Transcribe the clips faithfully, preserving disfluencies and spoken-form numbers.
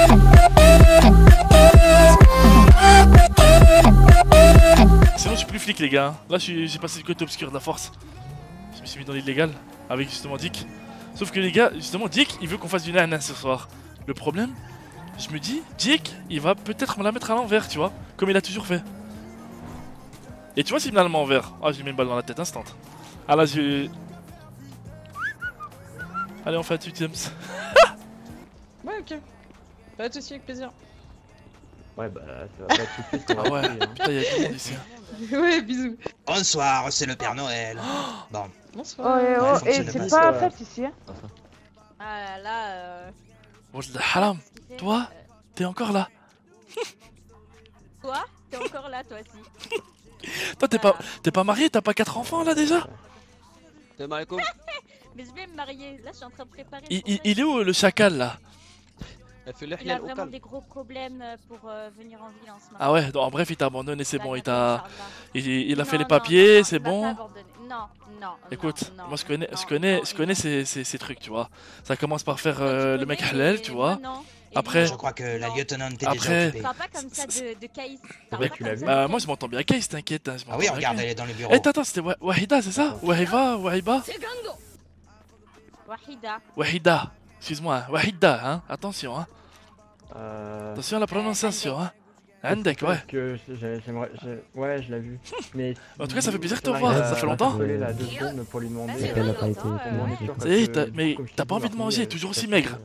Sinon je suis plus flic les gars, là j'ai passé le côté obscur de la force. Je me suis mis dans l'illégal avec justement Dick. Sauf que les gars, justement Dick il veut qu'on fasse du nana ce soir. Le problème, je me dis, Dick il va peut-être me la mettre à l'envers tu vois, comme il a toujours fait. Et tu vois s'il me la met à l'envers, ah je lui mets une balle dans la tête instant. Ah là je... Allez on fait un huitième. Ouais ok, pas de soucis avec plaisir. Ouais bah ça va pas être tout de suite. Ah ouais, putain y'a du monde ici. Ouais bisous. Bonsoir, c'est le Père Noël. Bon. Bonsoir. Oh, et, Ouais, oh, faut et que ça c'est ne pas la passe fête ici. Hein. Ah là là. Euh... Bon je dis haram, toi t'es encore là. Toi t'es encore là toi aussi. Toi t'es pas, t'es pas marié, t'as pas quatre enfants là déjà? Mais je vais me marier, là je suis en train de préparer. il, il, il est où le chacal là? Il a vraiment des gros problèmes pour euh, venir en ville en ce moment. Ah ouais, non, en bref il t'a abandonné, c'est bon, il t'a... Il, il a fait Non, les non, papiers, non, c'est il m'a bon. pas abandonné. Non, non. Écoute, non, moi je connais, non, je connais, non, je connais ces, ces, ces trucs, tu vois. Ça commence par faire euh, le mec halal, tu vois. Après, Je crois que la lieutenant était après, déjà occupée. Parle pas comme ça de, de Caïs. Ouais, tu l'as vu. Bah moi je m'entends bien Case, t'inquiète. Hein, je Ah m'entends oui, bien regarde, Case. elle est dans le bureau. Eh attends, c'était Wa- Wahida, c'est ça? Wahiba, Wahiba? Wahida. Wahida, excuse-moi, Wahida, hein, attention, hein. Euh... Attention à la prononciation, hein. Andek, ouais. Parce que j'ai- j'aimerais... j'ai- Ouais, je l'ai vu. Mais... En tout cas, ça fait plaisir de te Euh, voir, ça fait longtemps. interpellé, là, deux secondes pour lui demander... Ouais, Elle a euh, pas été. euh, comment on est sûr, Ça y est, parce t'as- que, mais comme je t'as t'ai pas dit, envie de Marseille, manger, euh, toujours c'est aussi pas maigre.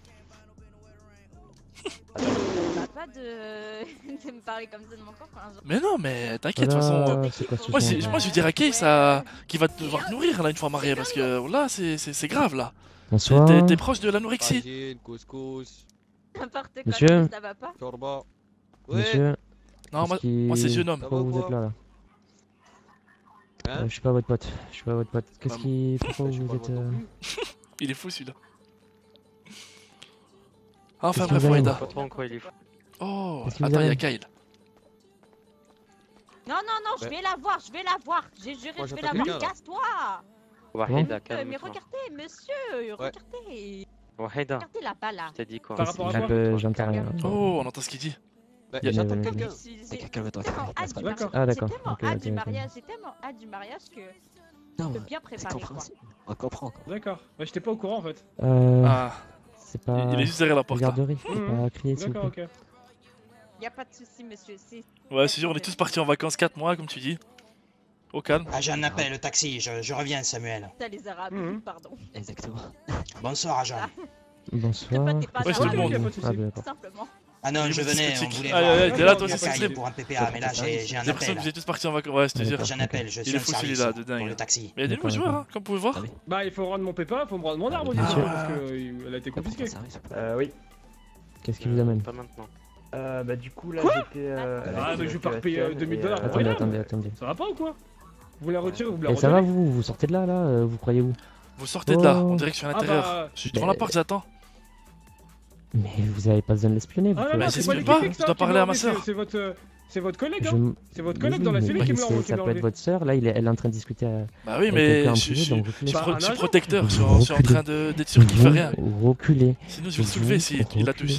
On a pas de... de me parler comme ça de mon corps. Enfin, genre... Mais non, mais t'inquiète, de toute façon. euh, Ah, c'est quoi ce Moi, son c'est- moi je vais dire à Kay ça... qu'il va devoir te nourrir là une fois marié parce que là c'est c'est- c'est grave là. Bonsoir. T'es t'es proche de l'anorexie. Tagine, couscous, N'importe quoi, Monsieur. ça va pas. shorba. Ouais. Monsieur, Non, moi, qu'est-ce qui- moi c'est jeune homme. Ça va pourquoi ou vous quoi êtes là là Hein Euh, Je suis pas votre pote. Je suis pas votre pote. Qu'est-ce Bah, qui. Pourquoi Je suis vous pas le êtes. vôtre non euh, plus. Il est fou celui-là. Enfin Qu'est-ce bref, que vous avez, Wahida. moi Pas trop en quoi il est fou. Oh, Qu'est-ce que vous attends, il y a avez Kyle. Non, non, non, je Ouais. vais la voir, je vais la voir. J'ai juré, Moi, je vais j'entends la voir. quelqu'un, là. Casse-toi. Wahida, Euh, mais calme-toi. regardez, monsieur, regardez. Wahida, Regardez là-bas, là. je t'ai dit quoi? Par rapport à Un quoi peu. J'entends rien. Oh, on entend ce qu'il dit. Bah, Y a- J'attends Venez, quelqu'un. C'est- c'est- Ok, calme-toi. c'est tellement hâte du mariage. D'accord. Ah, d'accord. C'est tellement Ok, hâte ok, du ok. mariage, c'est tellement hâte du mariage que Non, je peux ouais, bien c'est préparer quoi. compréhensible. On comprend. quoi. D'accord. Ouais, j'étais pas au courant en fait. Euh. Ah, C'est pas. il est juste derrière la porte là. Garderie. Faut Mhm. pas crier s'il vous D'accord, plaît. ok. Y a pas de souci, monsieur. C'est Ouais, c'est sûr, on est tous partis en vacances quatre mois, comme tu dis. Au calme. Ah, j'ai un appel, le taxi, je, je reviens, Samuel. ça les arabes, Mhm. pardon. Exactement. Bonsoir, agent. Bonsoir. T'es pas- t'es pas Ouais, c'est tout le arabe, monde. Y a pas de Ah, souci. bien, d'accord. Simplement. Ah non, Il je est venais, on dyslexique. voulait Aïe, voir aïe, aïe, t'es là, toi un aussi, cahier Slim. pour un P P A, mais là j'ai j'ai un J'ai l'impression appel. que vous êtes tous partis en vacances. Ouais, je te jure. J'ai un appel, je Il suis est un fou service celui-là, de pour dingue. le taxi. Mais il y a des nouveaux D'accord, joueurs, hein, comme vous pouvez voir. Allez. Bah, il faut rendre mon pépin, faut me rendre mon arbre du coup, Monsieur. parce que euh, elle a été confisquée. Euh, oui. Qu'est-ce qui vous amène Pas maintenant. Euh, bah du coup là Quoi j'étais... Euh, Ah, avec mais le je vais pas Q S repayer, euh, M deux mille et, dollars pour euh, Attendez, rien. attendez, attendez. Ça va pas ou quoi? Vous la retirez ou vous la Et ça va redonnez? vous Vous sortez de là là euh, Vous croyez où Vous sortez de là, Oh. on dirait que je suis à Ah l'intérieur. bah... Je suis devant la porte, j'attends. Mais vous avez pas besoin de l'espionner. vous Ah non, pouvez- non, Bah, c'est c'est pas ce que l'équipe pas, X, je ça, dois qui parler me l'a à ma enlevé, sœur. c'est- C'est votre... euh, C'est votre collègue, Je hein? m- C'est votre Oui, collègue dans la oui, cellule mais qui me l'a c'est- qui me Ça l'a peut être enlevé. votre sœur. Là, il est- elle est en train de discuter. à- Bah oui, avec mais quelqu'un en je suis- privé, je donc suis- vous je suis Bah, pro- un je suis agent. protecteur, je suis en Vous je suis en train de- d'être sûr qu'il fait rien. Vous reculez. Sinon, je vais le Vous soulever s'il il la touche. reculez.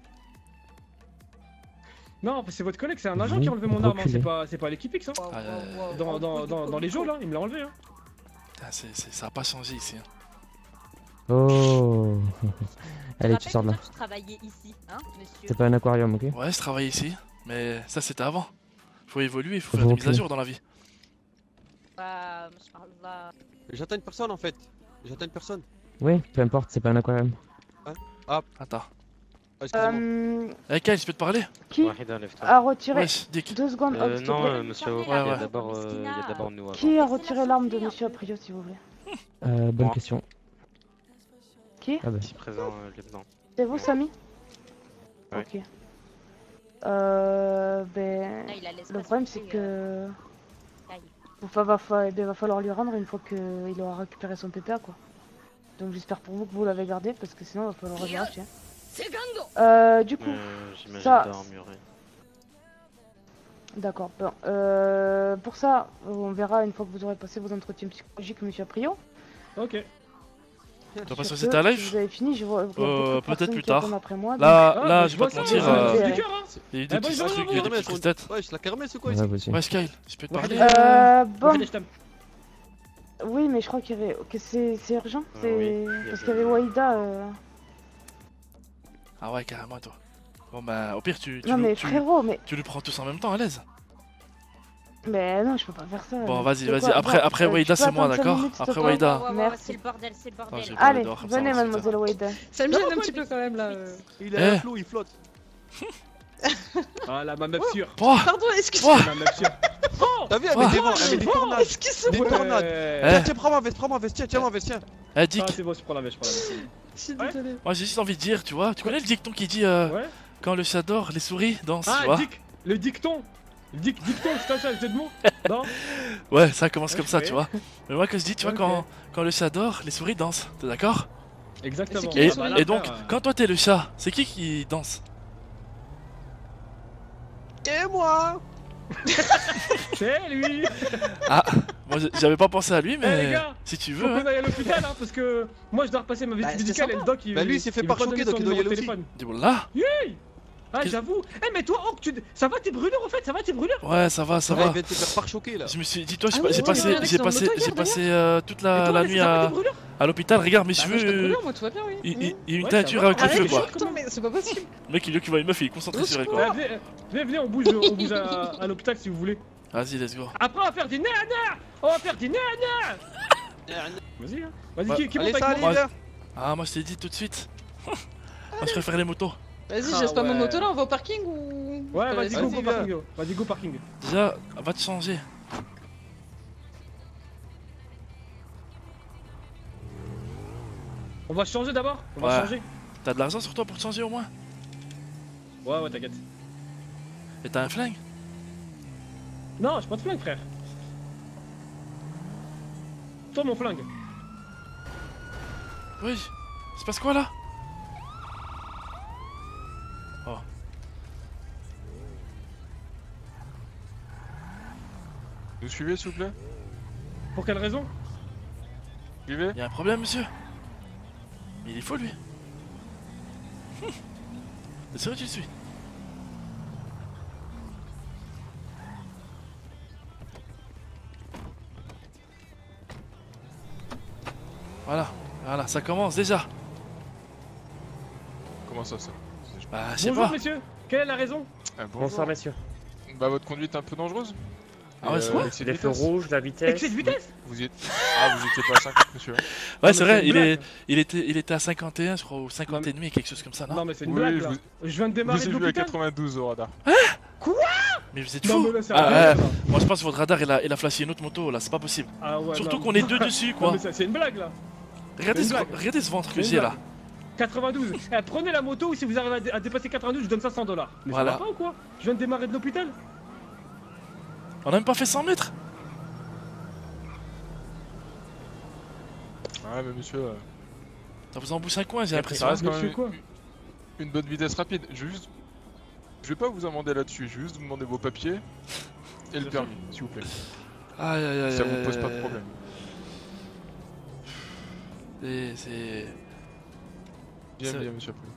Non, c'est votre collègue, c'est un agent Vous qui a enlevé mon arme, hein, reculez. c'est pas, c'est pas l'équipe X, hein. Ah, euh, Dans, dans, dans, dans les jeux là, il me l'a enlevé, hein. putain, c'est- c'est- ça a pas changé ici. hein. Oh. Allez, tu Je sors de là. rappelle que tu travaillais ici, hein, monsieur. C'est pas un aquarium, ok? Ouais, je travaille ici, mais ça c'était avant. Faut évoluer, il faut faire Vous des mises à reculez. jour dans la vie. Ah, mashallah. J'attends une personne en fait. J'attends une personne. Oui, peu importe, c'est pas un aquarium. Attends. Ah, excusez-moi. Euh, Eh, Kyle, je peux te parler? qui Wahida, lève-toi. a retiré Wesh, Dick. deux secondes, Euh, oh, s'il te non, plaît. euh, monsieur Ouais, Avocat, il y ouais. a d'abord euh, il y a d'abord nous avant. Qui a retiré l'arme de Monsieur Aprio, s'il vous plaît? Euh, bonne Moi. question. Qui? Ah bah. Ici présent, euh, lieutenant. C'est vous, Samy? Ouais. Ok. Euh, ben, Ah, il la laisse le pas problème se c'est coucher, euh, que aïe. va, va, fa- eh ben, va falloir lui rendre une fois qu'il aura récupéré son P P A quoi. Donc j'espère pour vous que vous l'avez gardé parce que sinon il va falloir le racheter. Euh, du coup, Euh, J'imagine ça- d'armurer. d'accord. Bon, euh, pour ça, on verra une fois que vous aurez passé vos entretiens psychologiques, Monsieur Aprio. Ok. Tu vas pas sur Sur cette ce, live? si vous avez fini, je vois. il y a Euh, beaucoup de peut-être personnes plus qui attendent tard. après moi, donc- Là, Ah, là, bah, je vais pas te vois ça, mentir. c'est euh, un sticker, hein. Il y a eu Eh des bah, petits ils ont trucs, il y a des raison, petites raison. têtes. Ouais, c'est la kermesse ou quoi Ouais, ici? vas-y. Ouais, Sky, je peux te parler? Euh, bon. Regardez, je t'aime. Oui, mais je crois qu'il y avait. que c'est c'est urgent. Ah C'est. oui, il y Parce avait- qu'il y avait Waïda. Euh... Ah ouais, carrément, toi. Bon bah, au pire, tu, tu, Non, nous- mais tu, frérot, mais. tu le prends tous en même temps, à l'aise. Mais non, je peux pas faire ça. Bon, mais vas-y, tu sais vas-y. quoi, Après, bon, après euh, tu Waïda, peux c'est moi, attendre cinq d'accord? minutes, s'il te Après plaît. Waïda. Ouais, ouais, ouais, Merci. c'est le bordel, c'est le Ah, bordel. j'ai pas Allez, dehors, comme ça, venez, on se fait mademoiselle Waïda. Ça me Non, gêne un pourquoi petit il peu quand même là. euh. Il est Eh. à flot, il flotte. Ah la ma meuf sûre. Oh, Pardon, excuse-moi. oh, Ma meuf sûre. Oh, T'as vu, elle Oh. met des vents, elle met des tornades. excuse-moi. Des tornades. Eh. Tiens, tiens, prends ma veste, prends ma veste, tiens, tiens ma veste, tiens. eh, Dick, Ah, c'est bon, je prends la veste, je prends la veste. Je suis Ouais. désolé. moi j'ai juste envie de dire, tu vois, tu connais le dicton qui dit euh, Ouais. quand le chat dort, les souris dansent, tu Ah, vois? Dick, le dicton. Le dic, dicton, c'est ça, le jeu de mots? Non? Ouais, ça commence comme Ok. ça, tu vois. Mais moi, quand je dis, tu vois, Ok. quand, quand le chat dort, les souris dansent, t'es d'accord? Exactement. Et, Ah, bah là, et donc, frère, euh, quand toi t'es le chat, c'est qui qui danse? Et moi? c'est lui. Moi j'ai- j'avais pas pensé à lui, Eh, mais les gars, si tu Faut veux, qu'on hein, aille à l'hôpital, hein, parce que moi je dois repasser ma visite Bah, c'était médicale et sympa. le doc il. Bah, lui, il s'est fait veut pas parchoquer, donner donc son il doit y numéro de aller aussi. téléphone. dis bon là. Ah, Qu'est-ce- j'avoue. Eh, mais toi, oh, tu... ça va tes brûlures en fait? Ça va tes brûlures? Ouais, ça va, ça Ouais, il va. vient de te faire parchoquer là. Je me suis dit, toi, j'ai Ah pas- oui, j'ai oui, passé, oui, j'ai oui, passé, sur le moto j'ai hier, passé euh, toute Et la, toi, la mais nuit ça va à, tes brûlures? à l'hôpital. Regarde mes Bah, moi, j'ai pas de cheveux. brûlures, moi tout va bien, oui. Il, il- il y a une Ouais, teinture ça va. avec le Arrête, feu, je quoi. suis chaud, mais c'est pas possible. Le mec, il veut qu'il voit une meuf, il est concentré sur elle, quoi. Eh, venez, venez, venez, on bouge, on bouge à, à l'hôpital si vous voulez. Vas-y, let's go. Après, on va faire des nana. On va faire des nana. Vas-y, hein. Vas-y, Ouais. qui, qui monte Allez, avec ça, moi? allez, viens. Ah, moi, je t'ai dit tout de suite. Moi, je préfère les motos. Vas-y, je laisse pas ma ouais. moto là, on va au parking ou. Ouais, vas-y, go, Vas-y, go viens. parking. go. Vas-y, go parking. Déjà, va te changer. On va changer d'abord? On Ouais. va changer? T'as de l'argent sur toi pour te changer au moins? Ouais, ouais, t'inquiète. Et t'as un flingue? Non, j'ai pas de flingue, frère. Toi, mon flingue. Oui. Il se passe quoi là? Oh. Vous suivez s'il vous plaît? Pour quelle raison? Suivez? Y'a un problème, monsieur? Mais il est faux, lui. T'es sérieux, tu le suis? Voilà, voilà, ça commence déjà. Comment ça, ça? Bah, je sais Bonjour, pas. messieurs. Quelle est la raison? Ah, bonjour. Bonsoir messieurs. Bah, votre conduite est un peu dangereuse. Ah ouais, Et, c'est euh, quoi? excès de Les feux vitesse. rouges, la vitesse. Excès de vitesse? Vous y êtes... Ah, vous étiez pas à cinquante, monsieur. Ouais, c'est mais vrai, c'est une il, est, blague. il, était, il était à cinquante et un, je crois, ou cinquante et demi, quelque chose comme ça, non? Non, mais c'est une Oui, blague je là. vous- Je viens de démarrer Vous de avez vu à l'hôpital. quatre-vingt-douze au radar. Mais vous êtes Non, fous! mais là, c'est Ah, un ouais, blague, là. moi je pense que votre radar il a, il a flashé une autre moto là, c'est pas possible. Ah ouais, Surtout non. qu'on est deux dessus Non, quoi. mais ça, c'est une blague là. Regardez c'est ce, une blague. regardez ce ventre que C'est une j'ai là. blague. quatre-vingt-douze. Eh, prenez la moto ou si vous arrivez à, dé- à dépasser quatre-vingt-douze, je donne cinq cents dollars. Mais Voilà. ça va pas ou quoi? Je viens de démarrer de l'hôpital. On a même pas fait cent mètres. Ouais, mais monsieur, euh, Ça vous embouche un coin, j'ai l'impression. ça reste quand Monsieur même quoi? une bonne vitesse rapide. Je vais juste... Je vais pas vous amender là-dessus, je vais juste vous demander vos papiers et le Bien permis, s'il vous plaît. Aïe aïe aïe. Si ça vous aïe, pose pas aïe, de problème. Et c'est. Bien, C'est- bien, monsieur. Apollo.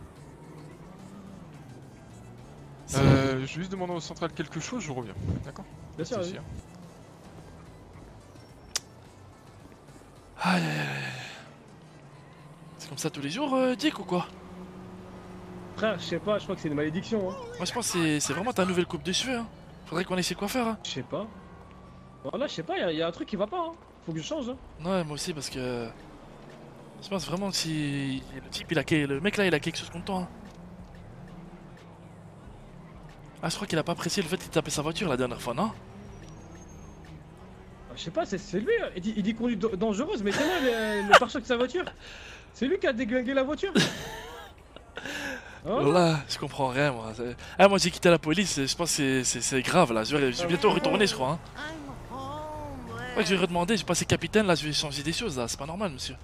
c'est- Euh, je vais juste demander au central quelque chose, je reviens. D'accord? Bien sûr, Merci, vas-y. hein. Aïe aïe aïe. C'est comme ça tous les jours, euh, Dick ou quoi? Frère, je sais pas, je crois que c'est une malédiction. Hein. Moi je pense que c'est- c'est vraiment ta nouvelle coupe de cheveux. Hein. Faudrait qu'on essaie de quoi faire. Hein. Je sais pas. Voilà, je sais pas, il y, a un truc qui va pas. Hein. Faut que je change. Hein. Ouais, moi aussi parce que. Je pense vraiment que si. Le type il a. que- Le mec là il a quelque chose contre toi. Hein. Ah, je crois qu'il a pas apprécié le fait qu'il tapait sa voiture la dernière fois, non? Ah, je sais pas, c'est c'est lui. hein. Il dit, il dit conduite da- dangereuse, mais c'est moi le, le pare-choc de sa voiture. C'est lui qui a déglingué la voiture. Oh. Là, je comprends rien moi. C'est- Ah, moi j'ai quitté la police, je pense que c'est- c'est c'est grave là. Je vais, je vais bientôt retourner, je crois. Hein. Ouais, que je vais redemander, j'ai passé capitaine là, je vais changer des choses là, c'est pas normal, monsieur.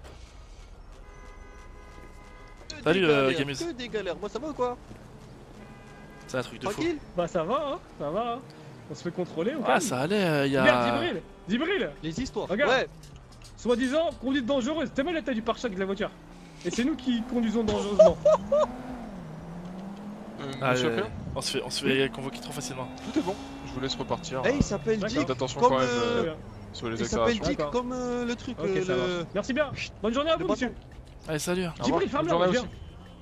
Que Salut, des euh, galères, Gamus. Que des galères, moi ça va ou quoi? C'est un truc de fou. Tranquille? Bah ça va, hein. Ça va. Hein. On se fait contrôler ou Ah, pas? ça allait, il y Regarde, a. Dibril. Dibril. Les histoires. Regarde. Ouais. Soi-disant, conduite dangereuse. T'as mal l'état du pare-choc de la voiture. Et c'est nous qui conduisons dangereusement. Euh, Ah, monsieur euh, Pierre, on se fait, on se fait convoquer trop facilement. tout est bon. Je vous laisse repartir. Eh, il s'appelle D'accord. Dick. Faites attention Comme quand même euh, euh, Très bien. sur les il s'appelle accélérations. Dick D'accord. comme euh, le truc. Ok, euh, ça le- marche. Merci bien. Bonne journée à le vous, bâton. monsieur. Allez, salut. Au revoir. Djibril, Bonne ferme-la, journée viens. aussi.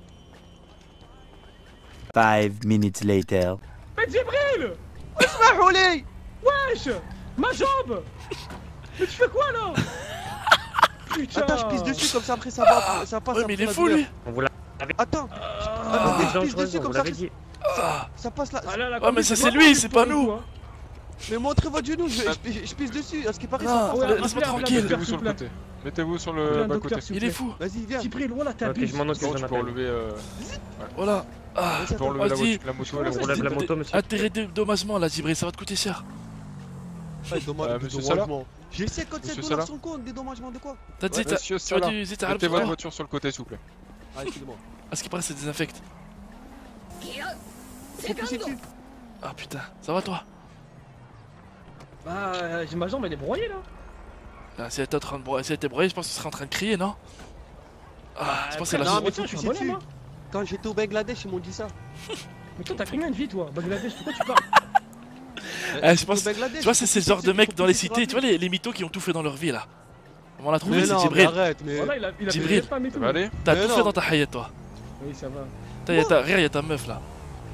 Five minutes later. Mais Djibril! Ah, olé. Wesh! Ma jambe! Mais tu fais quoi là? Putain! Attends, je pisse dessus comme ça après ça va. Ça passe Ouais, mais il après est la fou douleur. lui. On vous l'a Attends, Ah, mais je pisse dangereuse, dessus on comme vous ça. l'avait dit. Ah, Ça passe là. Ah là, la Ouais, mais ça, conduite, c'est lui, pas c'est pour pas le nous. coup, hein. Mais montrez votre genou, je, je, je, je pisse dessus. À ce qui paraît, Non. ça passe. Ouais, Laisse-moi appelez un tranquille. docteur, Mettez-vous sur s'il le vous plaît. côté. Mettez-vous sur Appelez le un bas docteur, côté. s'il il vous est plaît. fou. Vas-y, viens. Djibril, voilà, Ok, t'abuses. je m'en occupe, Sinon, j'en tu peux appelle. enlever, euh, Voilà. Ah, tu peux enlever la, Vas-y. voiture, la moto. Ouais, la ça, On voiture. relève la c'est- moto, monsieur. Intérêt de dommagement là, Djibril, ça va te coûter cher. Ouais, dommage, Euh, des monsieur dommagements. J'ai cinquante-sept Monsieur dollars Salah. sur le compte, des dommagements de quoi? T'as dit, Ouais, t'as- monsieur tu vois Salah. du zéta Mettez votre à voiture sur le côté, s'il vous plaît. Ah, excusez-moi. ce qui paraît, c'est désinfecte. Faut pisser dessus. Ah putain, ça va toi? Bah, euh, j'ai ma jambe, elle est broyée là. Ah, si elle était en train de broyer, si elle était broyée, je pense que tu serais en train de crier, non? Ah, je pense qu'elle a non, chaud. mais Tiens, faut je suis pisser un bonhomme, dessus. hein. Quand j'étais au Bangladesh, ils m'ont dit ça. Mais toi, t'as combien de vie, toi? Bangladesh, pourquoi tu parles? Eh, je J'étais pense- au Bangladesh, Tu vois, faut c'est ces pisser genres de dessus, mecs faut dans les pisser sur cités, la tu vois, les, les mythos qui ont tout fait dans leur vie là. On l'a trouvé, Mais c'est non, mais Djibril. arrête, mais. Voilà, il a, il a fait Djibril. des femmes et Ça tout. va aller? T'as Mais tout non. fait dans ta hayat, toi. Oui, ça va. T'as, y a ta, regarde, y'a ta meuf là.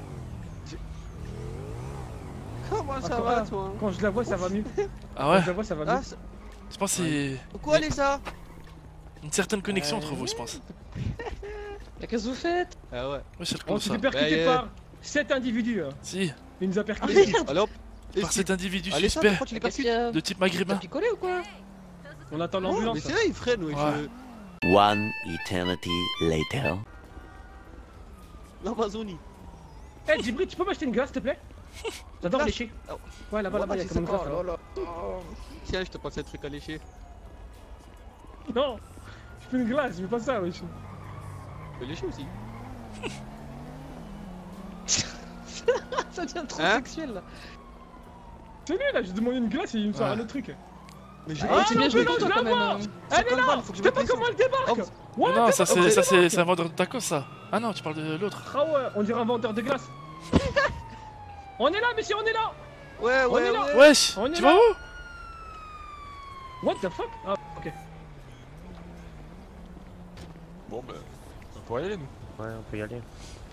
Comment ça Ah, va, quand- toi? Quand je la vois, ça va mieux. Ah Quand ouais? je la vois, ça va Ah, mieux. c'est- Je pense que c'est Quoi, Lisa? une certaine connexion entre vous, je pense. Qu'est-ce que vous faites? Ah ouais. Ouais, c'est On comme s'est ça. fait percuter Bah, par sept individus. hein. Si, Il nous a percuté. Allez hop. par cet individu Allez, ça, suspect pourquoi tu les percutes? de type maghrébin. picolé ou quoi? On attend Non, l'ambulance. mais c'est vrai, ils freinent, ouais. Ouais. je- One eternity later. L'Amazonie. Eh, Djibril, tu peux m'acheter une glace, s'il te plaît? J'adore Glace. lécher. Ouais, là-bas, là-bas, il y a comme une glace. Oh là-bas. là là. Tiens, je te passe un truc à lécher. Non, je fais une glace, je fais pas ça, wesh. Je peux lécher aussi. Ça devient trop Hein sexuel là. C'est lui là, j'ai demandé une glace et il me sort Ouais. un autre truc. Mais j'ai Ah, continué, non, je mais vais non, je la vois. Elle est cinquante là. balles, faut que Je je sais mette pas les comment sous. elle débarque. Oh, Ouais, Mais non, ça comment elle c'est ça c'est débarque c'est un vendeur de tacos ça. Ah non, tu parles de l'autre. Ah ouais, on dirait un vendeur de glace. On est là, messieurs, on est là. Ouais, On ouais, est là. ouais. Wesh, On est tu là. vas où? What the fuck? Ah, ok. Bon, bah. On pourrait y aller, nous. Ouais, on peut y aller.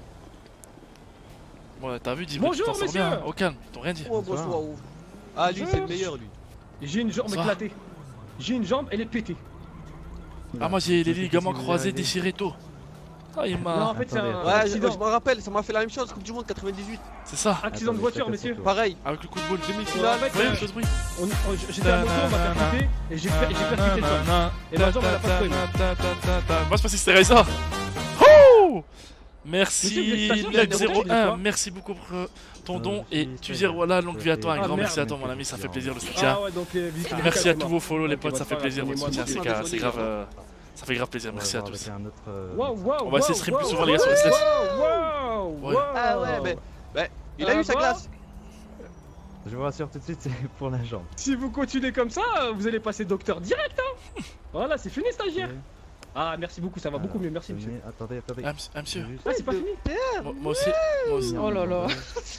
Ouais, t'as vu, Djibril, tu Bonjour, t'en sors monsieur. bien, hein. Au calme, ils t'ont rien dit. Oh, bonsoir. Ah, lui, c'est le meilleur, lui. J'ai une jambe Ça va. éclatée. J'ai une jambe, elle est pétée. Ah, moi j'ai les Qu'est-ce qui ligaments vous est croisés arrivé déchirés tôt. Ah, il Non, m'a. en fait, c'est Attendez, un Ouais, je, accident. je me rappelle, ça m'a fait la même chose, Coupe du Monde quatre-vingt-dix-huit. C'est ça, Accident de Attendez, voiture, chacun messieurs. son tour. Pareil. avec le coup de boule. Demi-finale. Ouais, Ouais, euh, chose bruit. On- on- J'étais à moto, on m'a percuté et j'ai per- j'ai percuté le sol. Et ma jambe, elle a pas de Moi je pensais que c'était Reza. Oh Merci Monsieur, vous êtes stagiaire, Black vous êtes zéro stagiaire, un, quoi merci beaucoup pour euh, ton Euh, don je et suis tu stagiaire. gères voilà longue vie à toi, un Ah, grand merde. merci à toi mon ami, ça fait plaisir le Ah soutien. ouais, donc euh, visite Merci médicale, à c'est tous mort. vos follow les Ok, potes, bah, ça c'est fait pas plaisir grave, votre moi, soutien, moi, c'est moi, gra- c'est moi, grave, moi. euh, ça fait grave plaisir, On va merci à voir tous. avec un autre, euh, Waouh, waouh, On va essayer de stream plus souvent les gars sur le Waouh, slash. waouh, Ouais. waouh. Ah ouais, mais. Bah, il a Ah eu sa bon glace. Je vous rassure tout de suite, c'est pour la jambe. Si vous continuez comme ça, vous allez passer docteur direct, hein. Voilà, c'est fini, stagiaire. Ah, merci beaucoup, ça va beaucoup mieux, merci, monsieur. Tenez, Attendez, attendez. Ah, monsieur- ah, monsieur, Juste- Ah, c'est pas fini. moi moi aussi, moi aussi. Oh là là.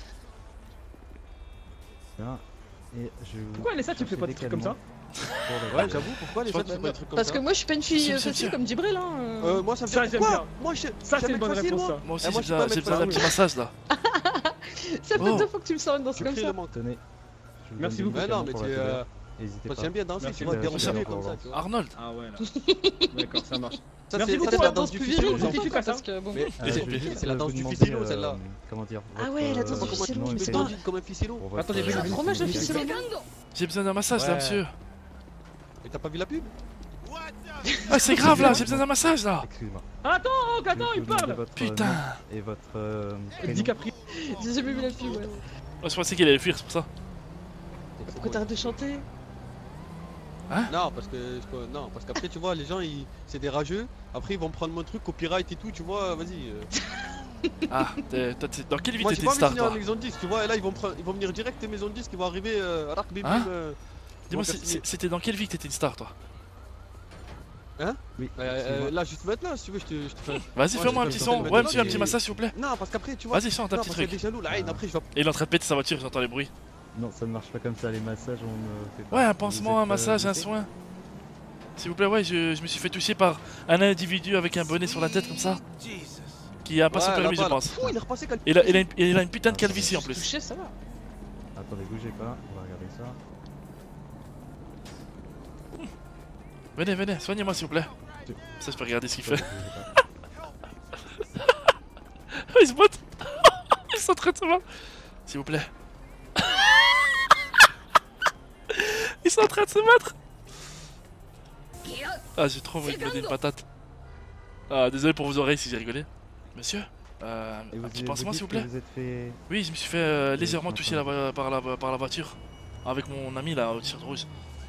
Tiens, et je vais vous Pourquoi Alessa, tu fais chercher pas des trucs comme ça? calmants pour le Ouais, reste. j'avoue, pourquoi les Je autres crois font pas des trucs comme Parce ça? que moi je suis pas une Monsieur, fille monsieur, facile monsieur. comme Djibril hein. Euh, moi ça me Ça, fait j'aime quoi? bien. Moi je. Ça, je c'est suis une un bonne mec facile, réponse, moi. ça. Moi aussi Eh, j'ai moi, je peux besoin pas j'ai mettre besoin d'un facile. petit massage là. Ça fait Oh. deux fois que tu me sors dans Je ce comme prie ça. vraiment. Tenez. Je vous Merci donne des beaucoup. Mais non, médicaments mais pour tu la douleur. euh, N'hésitez moi pas. j'aime bien danser, Merci tu vois, beaucoup. déranger Merci comme ça, tu vois. Arnold. Ah ouais, là. D'accord, ça marche. Ça Merci c'est beaucoup, ça, c'est à la Peut-être danse plus du viril ficilo, ça. c'est Scientifique, parce ça. que bon. Mais Ah, c'est- j'ai oublié. c'est la Euh, danse vous du demander, ficilo euh, celle-là. Comment dire Ah votre, ouais, la danse euh, du Comment ficilo, nom mais et c'est prénom. pas- Tu comme un ficilo. Pour votre, Attendez, euh, je vais Un vous- fromage de je vais- ficilo. J'ai besoin d'un massage là Ouais. monsieur. Et t'as pas vu la pub? Ah c'est grave là, j'ai besoin d'un massage là. Excuse-moi. Attends, Je vais attends, il vous demander parle. votre Putain. nom Et votre euh, prénom. DiCaprio. J'ai jamais vu la fille, ouais. Oh, je pensais qu'il allait fuir, c'est pour ça. Pourquoi t'arrêtes de chanter? Non, parce que je- non, parce qu'après tu vois, les gens ils c'est des rageux. Après ils vont prendre mon truc, copyright et tout, tu vois. Vas-y. euh. Ah, t'es- toi, t'es- dans quelle vie Moi t'étais j'ai pas une envie de star venir en toi? maison de disque, tu vois. Et là ils vont prendre, ils vont venir direct des maisons de disques, ils vont arriver. Euh, Rak Bim Hein Bim, euh, Dis-moi, vont faire c'est- signer. c'est- c'était dans quelle vie que t'étais une star toi? Hein? Oui. Euh, là, juste maintenant, si tu veux, je te, je te fais. Vas-y, fais-moi un petit son. Ouais, monsieur, un petit massage, s'il vous plaît. Non, parce qu'après, tu vois. Vas-y, chante un petit truc. Des jaloux, là, et après, je vais. Et il est en train de péter sa voiture, j'entends les bruits. Non, ça ne marche pas comme ça, les massages, on ne fait pas. Ouais, un Vous pansement, êtes, un massage, euh, un soin. S'il vous plaît, ouais, je, je me suis fait toucher par un individu avec un bonnet sur la tête comme ça. Qui a pas son Ouais, permis, je là-bas, là. pense. Fou, il est repassé quel- Et il a, il a une, il a une putain de calvitie en plus. Touché, ça va. Attendez, bougez pas, on va regarder ça. Venez, venez, soignez-moi s'il vous plaît. Ça, je peux regarder ce qu'il fait. Il se botte. Ils sont très de mal. S'il vous plaît. Ils sont en train de se battre. Ah, j'ai trop envie de donner une patate. Ah, désolé pour vos oreilles si j'ai rigolé. Monsieur, euh, un vous- petit vous pansement dites s'il vous que plaît. vous êtes fait- Oui, je me suis fait euh, Ok, légèrement je toucher la vo- par, la, par la voiture. Avec mon ami là, au t-shirt rouge.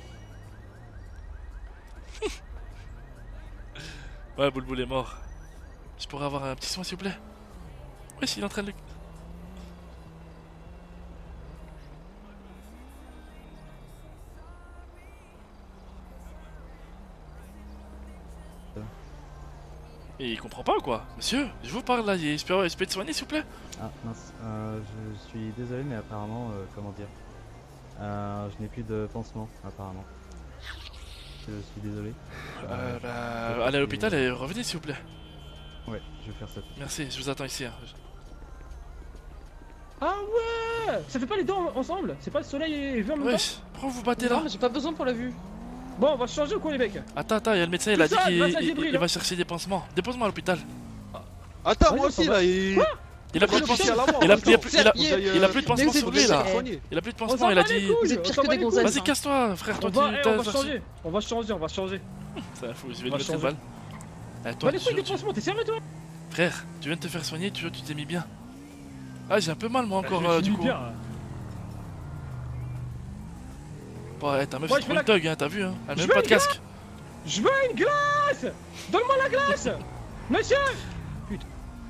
Ouais, Boulboul est mort. Je pourrais avoir un petit soin s'il vous plaît. Ouais, il est en train de le... Et il comprend pas ou quoi? Monsieur, je vous parle là, je peux, je peux être soigné s'il vous plaît? Ah mince, euh, je suis désolé, mais apparemment, euh, comment dire, euh, je n'ai plus de pansement, apparemment. Je suis désolé. Euh, bah, allez à l'hôpital et revenez s'il vous plaît. Ouais, je vais faire ça. Merci, je vous attends ici. Hein. Ah ouais! Ça fait pas les dents ensemble? C'est pas le soleil et vu en même temps? Wesh, pourquoi vous vous battez là? Non, mais j'ai pas besoin pour la vue. Bon, on va se changer ou quoi, les mecs? Attends, attends, il y a le médecin, il Tout a dit ça, qu'il grâce à il- Djibril, il hein. va chercher des pansements. Dépose-moi à l'hôpital. Attends, moi Ouais, aussi ça là, va. il. Quoi? Il a plus de Faut pansement. partir à la mort, Il a attends. plus, il a plus, il a, Sérieux. il a plus de pansement Mais sur vous lui êtes là. obligés. Il a plus de On pansement, s'en il a bat les dit. couilles, Vous êtes on pire s'en que bat des les couilles. gonzesses. Vas-y, casse-toi, frère, On toi va, tu. eh, t'as- on va vas-y. changer, on va changer, on va changer. Ça va fou, je vais On lui va mettre une changer. balle. Eh, Bah toi, les tu, couilles des tu- pansements, t'es sérieux toi? frère, tu viens de te faire soigner, tu tu t'es mis bien. Ah, j'ai un peu mal moi encore Je me euh, suis du mis coup. bien. Bon, eh, ta meuf Ouais, c'est je trop vais une la- thug, hein, t'as vu hein. Elle a Je même veux pas de une casque. Je veux une glace! Donne-moi la glace! Monsieur! Putain.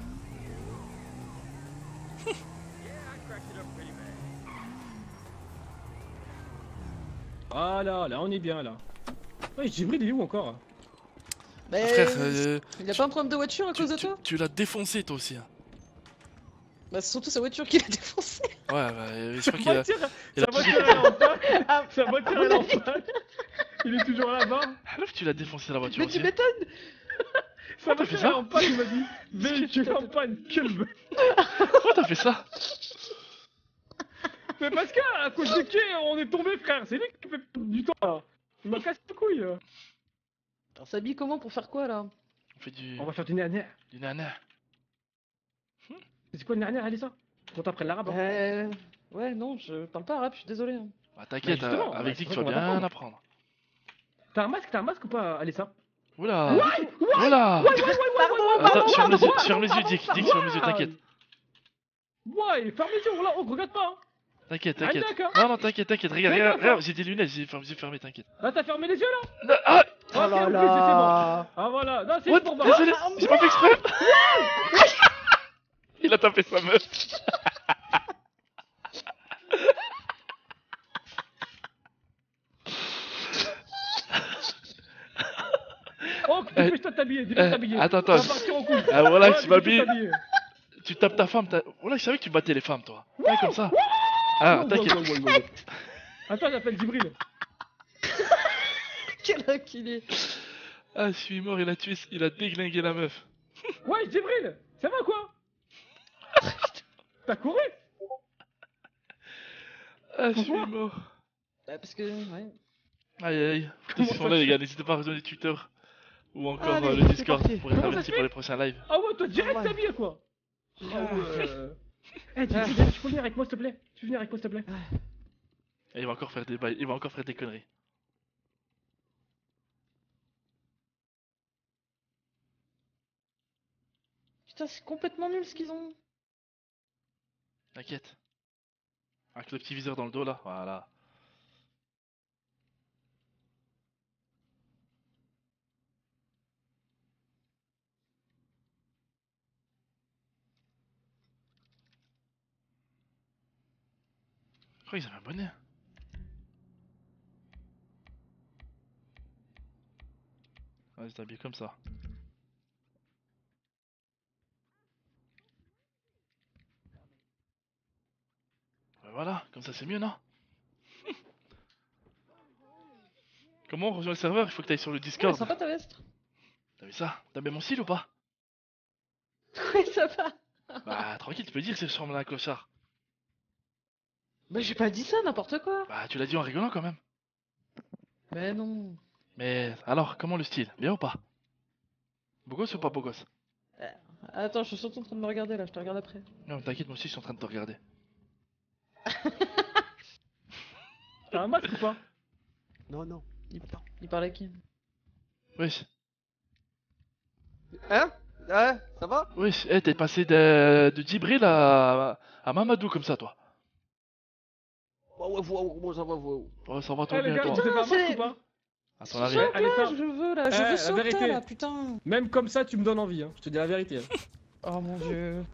Voilà, là on est bien là. Ouais, Djibril il est où encore? Mais Ah, frère, euh, il a pas un problème de voiture à tu, cause de tu- toi? tu l'as défoncé toi aussi. Hein. Bah, c'est surtout sa voiture qui l'a défoncé. Ouais, bah, euh, je Sa crois qu'il a. voiture, il sa a- voiture elle est en panne! Sa voiture elle est en panne! Il est toujours là-bas! Ah, meuf, tu l'as défoncé la voiture Mais aussi. tu m'étonnes! Sa t'as fait voiture ça elle est en panne, il m'a dit! Véhicule en panne, culbe! Pourquoi t'as fait ça? Mais parce qu'à cause de qui on est tombé, frère? C'est lui qui fait du temps là! Il m'a cassé les couilles! là. On s'habille comment pour faire quoi là? On fait du. On va faire du nana. Du nana. C'est quoi le nana, allez ça? Faut t'apprendre l'arabe. Hein. Euh... Ouais, non, je parle pas arabe, je suis désolé. hein. Bah, t'inquiète, Bah, justement, euh, bah, avec c'est Dick tu vrai vas qu'on va bien t'apprendre. apprendre. T'as un masque, t'as un masque ou pas, allez ça? Oula! Ouais, ouais, Oula! ouais, ouais, ouais, ouais, Attends, ouais, sur ouais, mes yeux, ouais, sur mes yeux, Dick, Dick, sur mes yeux, t'inquiète. Ouais, ferme les yeux, là, oh, regarde pas. Hein. T'inquiète, Ah, t'inquiète. d'accord. Non, non, t'inquiète, t'inquiète, regarde, Ouais, regarde, d'accord. regarde, j'ai des lunettes, j'ai les yeux fermés, t'inquiète. Là, t'as fermé les yeux là? Non, ah! Ok, ok, c'est bon. Ah voilà, non, c'est What? pour moi. Désolé, j'ai pas fait exprès! Il a tapé sa meuf! Oh, dépêche-toi de t'habiller, dépêche-toi de t'habiller. Attends, On va attends. partir en couille. Ah, voilà, Ouais, tu m'habilles. dépêche-toi de t'habiller. Tu tapes ta femme, t'as. Voilà, je savais que tu battais les femmes, toi. Ouais, comme ça. Ah, Ouais, t'inquiète. ouais, ouais, ouais, ouais. Attends, j'appelle Djibril. Quel enculé! Ah, je suis mort, il a tué, il a déglingué la meuf. Ouais, Djibril, ça va quoi? T'as couru? Ah, je suis Pourquoi? mort. Bah, parce que. Ouais. Aïe aïe aïe. Comment Ils sont ça là, se les gars, fait? n'hésitez pas à rejoindre Twitter ou encore Allez, euh, le c'est Discord parti. pour être Comment ça averti se pour fait? les prochains lives. Ah ouais, toi direct Ouais. t'habiller quoi? Ah ouais. Eh, tu, Ah. tu, tu peux venir avec moi s'il te plaît? Tu peux venir avec moi s'il te plaît? Et il va encore faire des bails, il va encore faire des conneries. Putain, c'est complètement nul ce qu'ils ont. T'inquiète. Avec le petit viseur dans le dos là, voilà. Je crois qu'ils avaient un bonnet. Ouais, je t'habille comme ça. Ouais, voilà, comme ça c'est mieux, non? Comment on rejoint le serveur? Il faut que t'ailles sur le Ouais, Discord. sympa ta veste. T'as vu ça? T'as bien mon style ou pas? Ouais, ça va. Bah tranquille, tu peux dire que c'est sur un clochard. Bah j'ai pas dit ça, n'importe quoi. Bah tu l'as dit en rigolant quand même. Mais non. Mais alors, comment le style? Bien ou pas? Beau gosse ou pas beau gosse? Euh, Attends, je suis surtout en train de me regarder là, je te regarde après. Non, t'inquiète, moi aussi je suis en train de te regarder. T'as un masque ou pas? Non, non. Il, il parle à qui? Wesh. Hein? Hein? Ça va? Wesh, eh, t'es passé de, de Djibril à, à Mamadou comme ça, toi. Ouais, ouais, ouais, ouais, ça va, ouais. Oh, ça va, toi Eh les bien, gars, toi. vous avez un masque c'est- ou pas? À ton Je arrivée. saute Allez, là, faire- je veux là, je Eh, veux la sauter vérité. là, putain. Même comme ça, tu me donnes envie, hein. Je te dis la vérité. Hein. Oh mon dieu.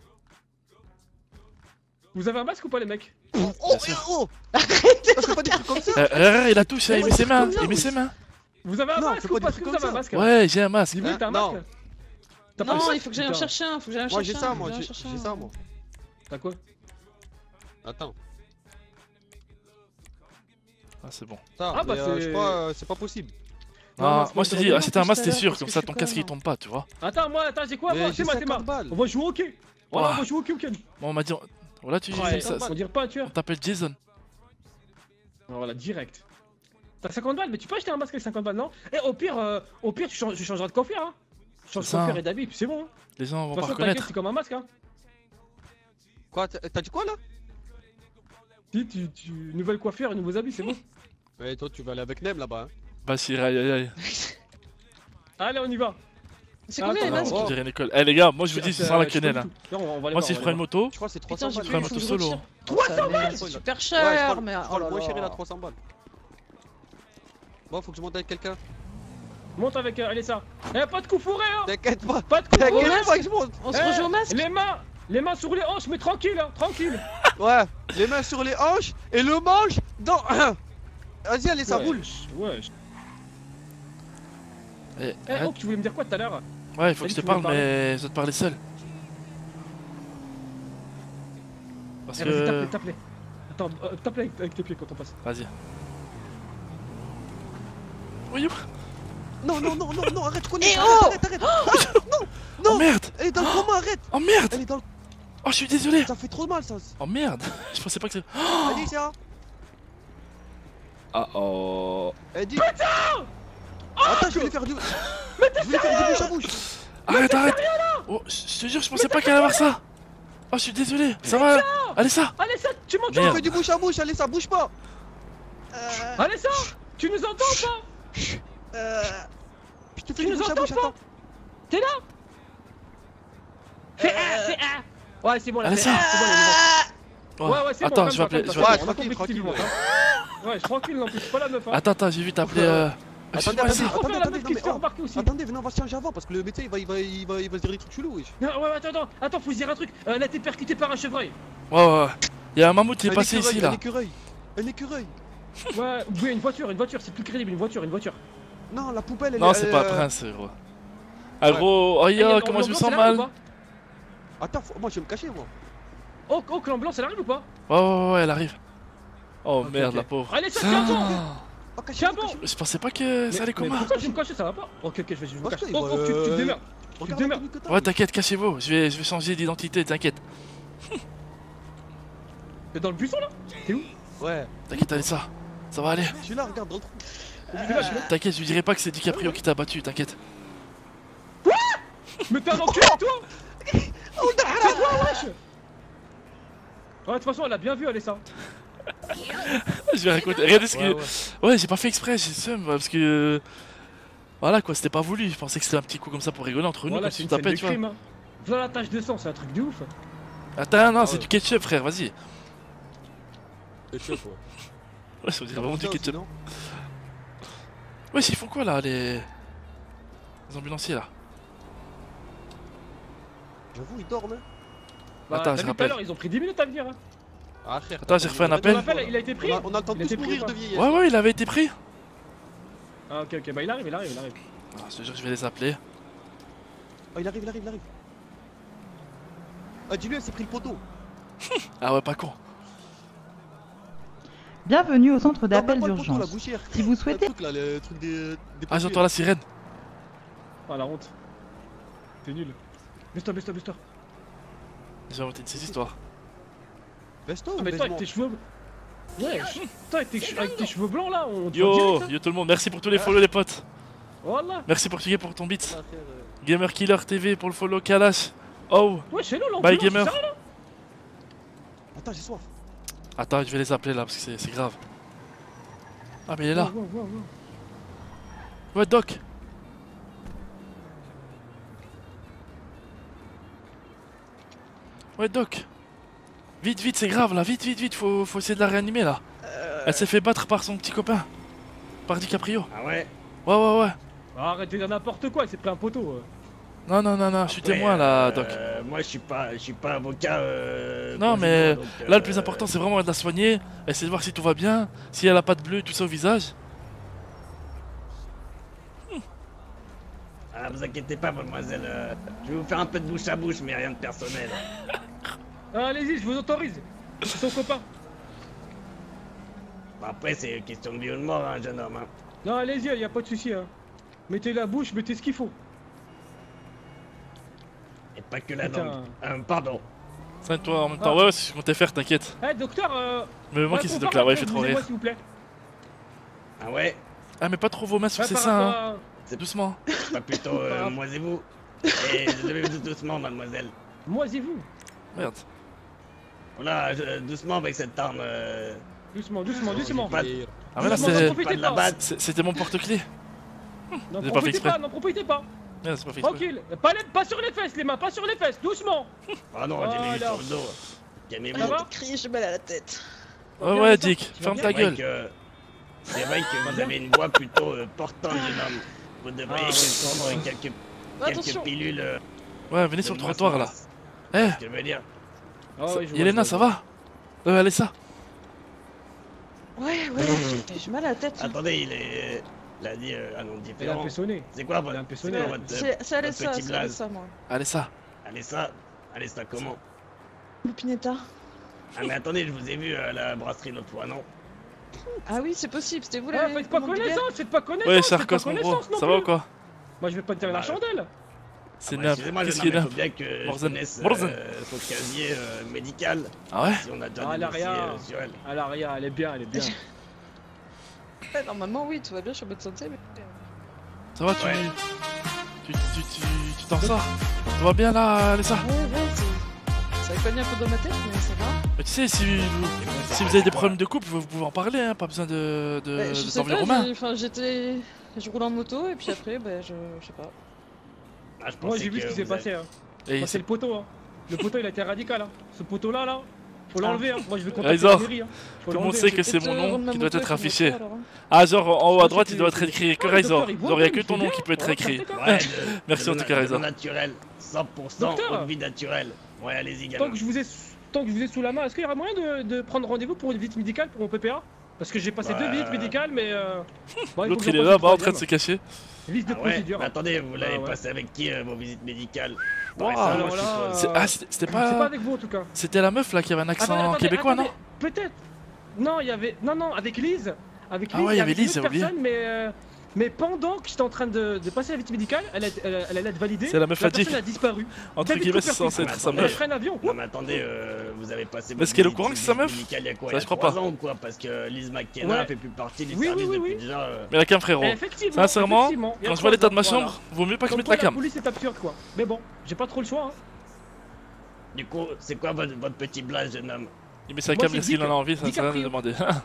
Vous avez un masque ou pas, les mecs? Oh, Bien sûr. oh! Ça fait pas des trucs comme ça? Euh, euh, il a touché, il met ses mains, comme ça, il met wesh. ses mains. Vous avez un Non, masque fais ou pas pas? des Est-ce que trucs vous avez comme un ça. masque? Ouais, j'ai un masque. Dis-moi, t'as un Non. masque? T'as pas Non, le il faut que j'aille en putain. chercher un, faut que j'aille en Moi chercher j'ai un. ça, faut moi, que j'aille en j'ai chercher j'ai un. ça, moi. T'as quoi? Attends. Ah, c'est bon. Ça, Ah, bah, mais, euh, c'est- je crois euh, c'est pas possible. Non, Ah, non, moi c'est je pas t'ai dit, trop ah, c'était un bien, masque, tout à t'es l'heure, sûr, parce comme que ça je ton suis casque il con, tombe pas, tu vois. Attends, moi, attends, j'ai quoi? Mais Moi, j'ai c'est moi, c'est moi. cinquante balles. On va jouer au hockey. Voilà, Ouah. on va jouer au hockey, week-end. Bon, on m'a dit. Voilà, tu Ouais, ça- on dirait pas un tueur. on t'appelle Jason. Voilà, direct. T'as cinquante balles, mais tu peux acheter un masque avec cinquante balles, non? Eh, au pire, euh, au pire, tu, changes, tu changeras de coiffure, hein. Tu changes de C'est ça. coiffure et d'habit, puis c'est bon. Hein. Les gens De vont toute pas façon, t'inquiète, reconnaître. c'est comme un masque, hein. Quoi? T'as t'as dit quoi là? Si, tu, tu... Nouvelle coiffure et nouveaux habits, c'est bon. Ouais, toi tu vas aller avec Nem là-bas. Hein. Bah, si, aïe aïe aïe. Allez, on y va. C'est Ah, combien les attends, masques? non, On dirait une école. Eh les gars, moi je vous dis, C'est- c'est sans la je sais pas quenelle. du Hein. tout. Non, on va aller Moi voir, si on je va prends aller une voir. moto, Je crois que c'est trois Putain, cents j'ai balles. je prends une plus, moto faut que je solo. retire. trois cents Ça, balles mais C'est super Ouais, je cher, prends- mais je oh prends là le moins cher et la là. trois cents balles. Bon, faut que je monte avec quelqu'un. Monte avec euh, Alessa. Eh, pas de coup fourré, hein. T'inquiète pas. Pas de coup fourré. T'inquiète pas que je monte. On se Eh, rejoue au masque? Les mains, les mains sur les hanches, mais tranquille, hein, tranquille. Ouais, les mains sur les hanches et le manche dans. Vas-y, allez, ça Ouais, roule. Ouais. Eh, Eh, arrête. oh, tu voulais me dire quoi tout à l'heure? Ouais, il faut T'as que je dit te que tu voulais parle, mais je dois te parler seul. Parce Eh, vas-y, que. tape-les, tape-les. Attends, euh, tape-les avec, avec tes pieds quand on passe. Vas-y. Oui, Non, non, non, non, non, arrête, je connais. Eh, Arrête, oh arrête, arrête. Non, oh non. merde! Elle est dans le coma, arrête. Oh merde! Elle est dans le. Oh, je suis désolé! Ça fait trop mal, ça. Oh merde! Je pensais pas que c'est. Allez, ça. Ah oh! Elle dit. Putain. Attends, je vais lui faire du. Je vais lui faire du bouche à bouche. Arrête, arrête! Oh, je je te jure, je pensais pas qu'elle allait avoir ça! Oh, je suis désolé! Ça va? Allez, ça! Allez, ça, tu m'entends? Je Merde. fais du bouche à bouche, allez, ça bouge pas. Euh. Allez, ça, tu nous entends ou pas? Euh. Je te fais Tu du nous bouche à entends bouche, pas? attends. T'es là? Fais un, fais un. Ouais, c'est bon, là, Allez, fais ça. un, c'est bon, là, Oh, Ouais, ouais, c'est bon. attends, je vais appeler. Je vais Ouais, appeler. On a tranquille, compris que tu tranquille, montes, hein. Ouais, je suis tranquille, non plus, c'est pas la meuf, hein. Attends, attends, j'ai vu t'appeler. Euh... Attendez, Excuse-moi, attendez, ça. Faut attendez, faire la attendez, meuf non, qui mais se fait oh. remarquer aussi. Attendez, venez, on va se changer avant parce que le médecin il va, il va, il va, il va se dire des trucs chelous, wesh. Non, ouais, attends, attends, attends, faut se dire un truc. Euh, Elle a été percutée par un chevreuil. Ouais, ouais, ouais. Il y a un mammouth qui est Un passé écureuil, ici là. Un écureuil, un écureuil. Ouais, oui, une voiture, une voiture, c'est plus crédible, une voiture, une voiture. Non, la poubelle, elle Non, est. c'est euh, pas Prince, gros. Ah, gros, oh, Eh, y a ya, une comment je me ambulance, sens elle arrive mal. ou Attends, faut- moi je vais me cacher, moi. pas Oh, oh, que l'ambulance, elle arrive ou pas? Ouais, ouais, ouais, elle arrive. Oh Ok, merde, ok. la pauvre. Allez, ça tient bon. Oh, caché, Tiens oh, bon. caché. Je pensais pas que ça allait Mais comment. pourquoi je me cache, ça va pas? Ok, ok, je vais, je vais me Parce cacher. que, Oh, oh, tu, tu te euh, démerdes. Regarde te la démerdes. tenue que t'as. Ouais, t'inquiète, cachez-vous. Je vais, je vais changer d'identité, t'inquiète. T'es dans le buisson là? T'es où? Ouais, T'inquiète, allez, ça. Ça va aller. je suis là, regarde dans le trou. Je suis là, je suis là. T'inquiète, je lui dirai pas que c'est DiCaprio qui t'a battu, t'inquiète. Mais t'es un enculé, toi! Oh, c'est toi, wesh! Ouais, de toute façon, elle a bien vu, elle est ça. Je vais raconter. Regardez ce Ouais, que. Ouais, j'ai pas fait exprès, j'ai seum parce que. Voilà quoi, c'était pas voulu. Je pensais que c'était un petit coup comme ça pour rigoler entre nous, Voilà, comme c'est si une tu scène tapais, de tu vois. crime, hein. Voilà la tache de sang, c'est un truc de ouf. Attends, non, Ah c'est ouais. du ketchup, frère, vas-y. Ketchup, ouais. Ouais, ça veut dire vraiment du Ça aussi, ketchup. non. Ouais, ils font quoi là, les. Les ambulanciers là? J'avoue, ils dorment. hein. Bah, Attends, t'as je vu tout à rappelle. l'heure, ils ont pris dix minutes à venir. Hein. Ah, frère. Attends, j'ai refait un on a- appel. Ton appel, il a été pris? On a, on a le temps de Il a tous été pris mourir ou de pas vieillesse. Ouais, ouais, il avait été pris. Ah, ok, ok, bah il arrive, il arrive, il arrive. Ah, je te jure, je vais les appeler. Oh, il arrive, il arrive, il arrive. Ah, dis-lui, elle s'est pris le poteau. Ah ouais, pas con. Bienvenue au centre d'appel Non, même pas le poteau, la d'urgence. bouchière. Si vous Le souhaitez... truc là, le truc des, des Ah, pompiers. j'entends la sirène. Ah la honte. T'es nul. Baisse-toi, baisse-toi, baisse-toi. J'ai inventé une ces histoires. Baisse-toi Ah ou mais toi avec baisse-moi tes cheveux... Ouais, toi avec tes, che- avec tes cheveux blancs là, on te voit Yo, direct, hein. yo tout le monde, merci pour tous les follow les potes. Voilà. Merci Portugais pour ton beat. Ah, frère, euh, Gamer Killer T V pour le follow Kalash. Oh, Ouais, c'est nous là, bye on peut lancer Gamer. ça, là. Attends, j'ai soif. Attends, je vais les appeler là parce que c'est- c'est grave. Ah mais il est là. Ouais, ouais, ouais, ouais. Ouais Doc. Ouais Doc. Vite, vite, c'est grave là, vite, vite, vite, faut, faut essayer de la réanimer là. Elle s'est fait battre par son petit copain. Par DiCaprio. Ah ouais? Ouais, ouais, ouais. Arrête de dire n'importe quoi, il s'est pris un poteau. euh. Non, non, non, non, je suis Après, témoin là, euh, Doc. Moi, je suis pas, je suis pas avocat. Euh, Non, conjugal, mais donc, là, euh, le plus important, c'est vraiment de la soigner, essayer de voir si tout va bien, si elle a pas de bleu, tout ça au visage. Ah, vous inquiétez pas, mademoiselle. euh, je vais vous faire un peu de bouche à bouche, mais rien de personnel. Ah, allez-y, je vous autorise. C'est ton copain. Bon, après, c'est une question de vie ou de mort, hein, jeune homme. Hein. Non, allez-y, y a pas de souci. Hein. Mettez la bouche, mettez ce qu'il faut. Et pas que la Putain. langue. Euh, pardon. Ça, toi en même temps, ouais, ouais, c'est ce que je comptais faire, t'inquiète. Eh, docteur, euh... Mais moi ouais, qui c'est faut Doc faire là, ouais, un il fait peu, trop bougez-moi, rire. s'il vous plaît. Ah ouais? Ah, mais pas trop vos mains sur Ouais, ses par seins, rapport hein. à- Doucement. Pas plutôt, euh, moisez-vous. Et je devais vous doucement, mademoiselle. Moisez-vous. Merde. Voilà, je- doucement avec cette arme. Euh... Doucement, doucement, doucement. Pas, Ah, mais là, Doucement, c'est. n'en profitez pas de la pas. batte. c'est- C'était mon porte-clés. N'en J'ai pas fait profitez exprès. pas, n'en profitez pas. Merde, c'est pas fait exprès. Tranquille. Pas, les- pas sur les fesses, les mains, pas sur les fesses, doucement. Ah non, j'ai mis Voilà. sur le dos. Calmez-vous. Ça va? Crier, j'ai mal à la tête. Ouais, Bien, ouais, ça, Dick, tu vas ferme bien ta C'est vrai gueule. que, c'est vrai que vous avez une voix plutôt euh, portante, jeune homme. Vous devriez Ah, prendre quelques, quelques Attention. pilules. euh, Ouais, venez de sur le moins trottoir là. minces. Eh, Ce que je veux dire. Ah ouais, je vois, Yelena, je ça vois. va? Euh, allez, ça. Ouais, ouais, j'ai mal à la tête. Attendez, il est. Il a dit euh, un nom Elle a un différent. peu sonné. C'est quoi votre, Elle a un peu c'est sonné. quoi votre, C'est c'est allez votre ça, petit c'est allez blaze? ça, moi. Allez, ça. Allez ça, allez ça comment? Le Pinetta. Ah mais attendez, je vous ai vu à la brasserie l'autre fois, non? Ah oui, c'est possible, c'était vous Ouais, la faites pas commande de bière. connaissance, faites pas connaissance. Ouais, faites pas Sarkos, mon bro. connaissance non Ça va ou plus. quoi? Moi, je vais pas te tirer la Bah, chandelle. C'est Ah bah, Nap. excusez-moi, Qu'est-ce jeune qu'il y homme, a, il faut bien que je Morzen. connaisse Morzen. euh, son casier euh, médical. Ah ouais? Si on a déjà Ah, des la dossiers rien. euh, sur elle. Ah, Laria, elle est bien, elle est bien. Ouais, normalement, oui, tout va bien, je suis en bonne santé, mais... Ça va, tu. Ouais. Tu tu tu tu t'en sors? Tout va bien là, allez, ça? Ouais, ouais, c'est... Ça a cogné un peu dans ma tête, mais ça va. Mais tu sais, si vous, si vous avez des problèmes de couple, vous, vous pouvez en parler, hein, pas besoin de, de, Ouais, de je sais t'enlever pas, aux mains. j'ai- enfin, j'étais... Je roule en moto, et puis après, bah, je... je sais pas. Ah, je Moi, pensais j'ai vu que ce qui s'est vous passé. Hein. Et Moi, c'est le poteau. Hein. Le poteau, il a été radical. Hein. Ce poteau-là, là, faut l'enlever. Hein. Moi, je vais contacter Razor, la mairie. Hein. Faut tout le monde l'enlever. sait que c'est mon nom qui doit être affiché. Alors, hein. Ah, genre en haut à Ça, droite, il c'était- doit être écrit que Ah, le Razor. docteur, il voit Genre, il y a bien, que il ton fait nom bien. qui peut être Ouais, écrit. parfait, Ouais, de- Merci de en tout la- cas, de Razor. la naturel, cent pour cent Docteur. haute vie naturelle. Ouais, allez-y, Tant gamin. que je vous ai, tant que je vous ai sous la main, est-ce qu'il y aura moyen de, de prendre rendez-vous pour une visite médicale pour mon P P A? Parce que j'ai passé Bah, deux visites médicales, mais. Euh... bon, il faut L'autre, que il j'en est passe là-bas une en train de se troisième. cacher. Visite de Ah ouais, procédure. mais attendez, vous l'avez Ah ouais. passé avec qui euh, vos visites médicales? Wow, Ouais, ça, moi, alors je là, suppose. C'est- Ah, c'était c'était C'est pas pas. avec vous en tout cas. C'était la meuf là qui avait un accent Attendez, attendez, québécois, attendez. non? Peut-être. Non, il y avait. Non, non, avec Lise. Avec Ah Lise, ouais, il y avait avec une Lise, autre j'ai oublié. personne, mais. euh, Mais pendant que j'étais en train de, de passer la visite médicale, elle, a- elle, elle allait être validée. C'est la meuf à personne Dick. a disparu. Entre David guillemets, c'est Copperfield. censé être sa Attendez. Elle meuf. freine avion. Non mais attendez, euh, vous avez passé Mais votre est-ce qu'elle est au visite courant que c'est sa meuf? médicale il y a quoi? Ça, Il y a je crois trois pas. ans ou quoi? Parce que Liz McKenna Ouais. fait plus partie du Oui, oui, service oui, depuis oui. déjà... euh, Mais la cam, frérot. Effectivement. Sincèrement, effectivement, il y a quand je vois trois l'état de ma ans, voilà. chambre, vaut mieux pas que je Comme mette quoi, la cam. police est absurde quoi. Mais bon, j'ai pas trop le choix. Hein. Du coup, c'est quoi votre, votre petit blaze, jeune homme? Il met sa Moi, cam c'est parce qu'il Dick- en a envie, ça ne Dick sert à rien de Caprio. demander.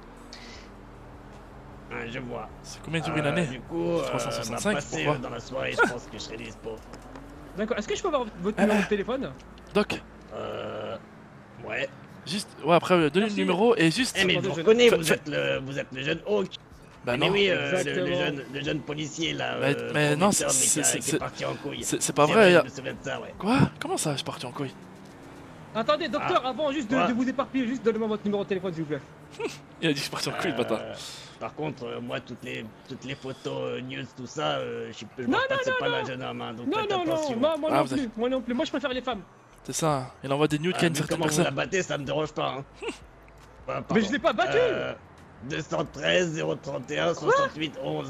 Ah, je vois. C'est combien dure une Euh, année? Du coup, trois cent euh, soixante-cinq, bah, passer pourquoi euh, dans la soirée, je pense que je serai dispo. D'accord. Est-ce que je peux avoir votre numéro de téléphone? Doc, Euh... Ouais. juste. Ouais, après, euh, donnez le Merci. numéro et juste. Eh mais je Attendez, vous je- reconnais, Fa- vous fa- êtes le, vous êtes le jeune Hawk. Bah mais non. oui, euh, le, le Exactement. jeune, le jeune policier là, Mais- euh, mais non, prometteur, c'est- mais qui a- c'est- qui est c'est- parti en couille. C'est c'est pas C'est vrai. y je a- me souviens de ça, ouais. Quoi? Comment ça, je suis parti en couille? Attendez, docteur, Ah. avant juste de, Quoi de vous éparpiller, juste donnez-moi votre numéro de téléphone s'il vous plaît. Il a dit que je partais en couille, le bâtard. Par contre, euh, moi, toutes les, toutes les photos, euh, news, tout ça, euh, je peux Non, vois pas non, que c'est non, pas non. la jeune homme, hein, donc Non, faites non, non, attention. moi, moi Ah, non vous plus, êtes- moi non plus, moi je préfère les femmes. C'est ça, il envoie des nudes Ah, qu'à une vu certaine comment vous personne. la battez, ça me dérange pas. Hein. Bah, Mais pardon. je l'ai pas battu. Euh, deux cent treize, zéro trente et un, soixante-huit, onze.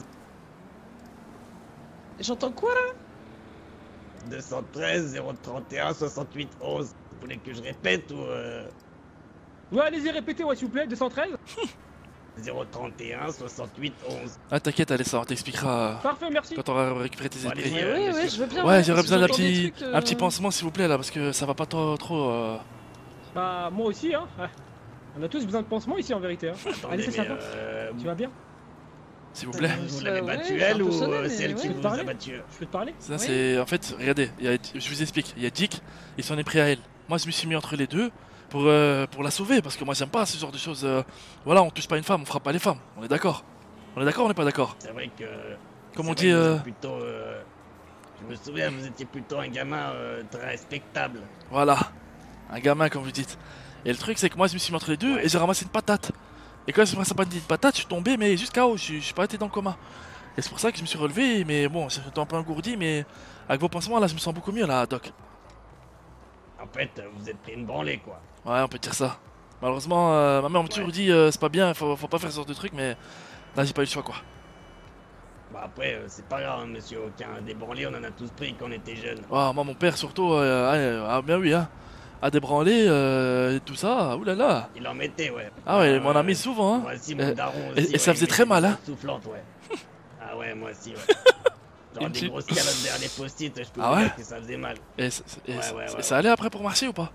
J'entends quoi là? deux cent treize, zéro trente et un, soixante-huit, onze. Vous voulez que je répète ou... Euh... Ouais, allez-y, répétez, ouais, s'il vous plaît, deux cent treize. zéro trente et un, soixante-huit, onze. Ah t'inquiète, allez ça, on t'expliquera Parfait, merci. quand on aura récupéré tes Bon, esprits. allez-y, Ouais, euh, ouais, monsieur. je veux bien. Ouais, j'aurais parce besoin que d'un j'entends des petit, trucs, euh, un petit pansement s'il vous plaît là, parce que ça va pas trop... trop euh... Bah, moi aussi, hein. Ouais. On a tous besoin de pansement ici en vérité. Hein. Attendez, Allez, c'est mais, sympa. euh, Tu vas bien? S'il vous plaît. Vous Euh, l'avez ouais, battue j'ai un elle peu ou sonné, euh, mais c'est elle qui ouais. vous Parler a battu? Je peux te parler? Ça Oui. c'est... En fait, regardez, il y a- je vous explique, il y a Dick, il s'en est pris à elle. Moi je me suis mis entre les deux pour, euh, pour la sauver, parce que moi j'aime pas ce genre de choses. euh, Voilà, on touche pas une femme, on frappe pas les femmes, on est d'accord. On est d'accord ou on est pas d'accord? C'est vrai que... Comme c'est on vrai dit... que vous euh, êtes plutôt... euh, Je me souviens, vous étiez plutôt un gamin euh, très respectable. Voilà, un gamin comme vous dites. Et le truc c'est que moi je me suis mis entre les deux Ouais. et j'ai ramassé une patate. Et quand j'ai ramassé une patate, je suis tombé mais juste K O, je suis je suis pas été dans le coma. Et c'est pour ça que je me suis relevé, mais bon, j'étais un peu engourdi, mais avec vos pansements là je me sens beaucoup mieux là, Doc. En fait, euh, vous êtes pris une branlée, quoi. Ouais, on peut dire ça. Malheureusement, euh, ma mère m'a toujours Ouais. dit euh, c'est pas bien, faut, faut pas faire ce genre de truc, mais là j'ai pas eu le choix quoi. Bah après, euh, c'est pas grave, hein, monsieur aucun. Des branlées, on en a tous pris quand on était jeunes. Ah, moi mon père surtout, euh, euh, ah bien oui, hein, à débranler euh, et tout ça, oulala. Il en mettait, ouais. Ah ouais, Euh, mon ami souvent, hein. Voici mon Euh, daron et- aussi, et ça ouais, faisait il très mettait mal, des hein. soufflantes, ouais. Ah ouais, moi aussi, ouais. Genre Une des petite- grosses calottes derrière les post-it, je peux Ah vous ouais dire que ça faisait mal. Et, c- et Ouais, c- ouais, et ouais, ça allait après pour marcher ou pas?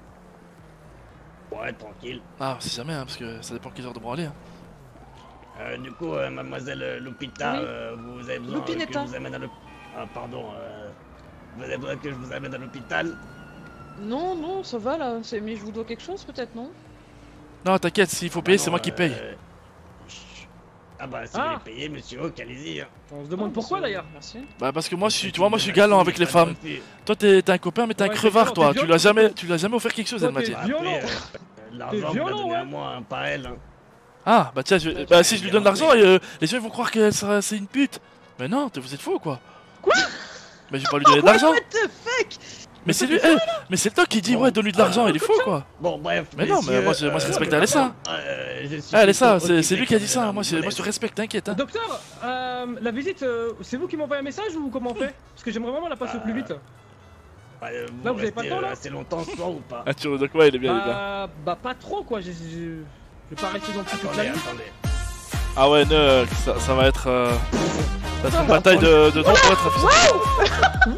Ouais, tranquille. Ah, c'est jamais, hein, parce que ça dépend quel genre de branler. Hein. Euh, du coup, euh, mademoiselle euh, Lupita, Oui. euh, vous avez besoin euh, que Lupinetta. je vous amène à l'hôpital. Ah, pardon. Euh... Vous avez besoin que je vous amène à l'hôpital? Non, non, ça va là. C'est- Mais je vous dois quelque chose peut-être, non? Non, t'inquiète, s'il faut Ah payer, non, c'est moi qui euh, paye. chut. Ah bah, si Ah. vous voulez payer, monsieur Hawk, allez-y. hein. On se demande Ah, pourquoi parce que- d'ailleurs. Merci. Bah parce que moi je suis, Et tu vois, moi je puis, suis galant bah, avec si, les pas femmes. de soucis. Toi t'es t'es un copain mais t'es un Ouais, t'es crevard violent, toi, t'es tu l'as violent. jamais, tu l'as jamais offert quelque chose elle m'a Toi, dit. t'es violent. Après, euh, l'argent vous violent, l'a donné ouais. à moi, hein, pas elle. hein. Ah bah tiens, je, Ouais, bah tu si vas je lui bien donne l'argent, rentrer. et, euh, les gens ils vont croire que ça- c'est une pute. Mais non, t'es- vous êtes faux quoi. Quoi? Mais je vais pas lui donner de l'argent. What the fuck? Mais c'est lui, eh, mais c'est le doc qui dit Bon. ouais donne-lui de l'argent, il est faux quoi. Bon, bref. Mais non, mais messieurs, moi, je- moi, je euh, respecte Alessa. euh, je suis Ah allez ça, plutôt c'est c'est occupé lui qui a dit comme ça, un moi je, moi je te mollet. respecte, t'inquiète. Hein. Docteur, euh, la visite, euh, c'est vous qui m'envoyez un message ou comment on fait? Parce que j'aimerais vraiment la passer au plus vite. Bah, euh, Là, vous avez pas restez, le temps, euh, là assez longtemps ce soir ou pas? Ah tu vois, donc ouais il est bien, il est bien. Bah, bah pas trop quoi, j'ai- j'ai- je vais pas rester dans le toute la Attendez, nuit. attendez. Ah ouais, ne, ça, ça va être, euh, ça va être une bataille de, de dons pour être affiché.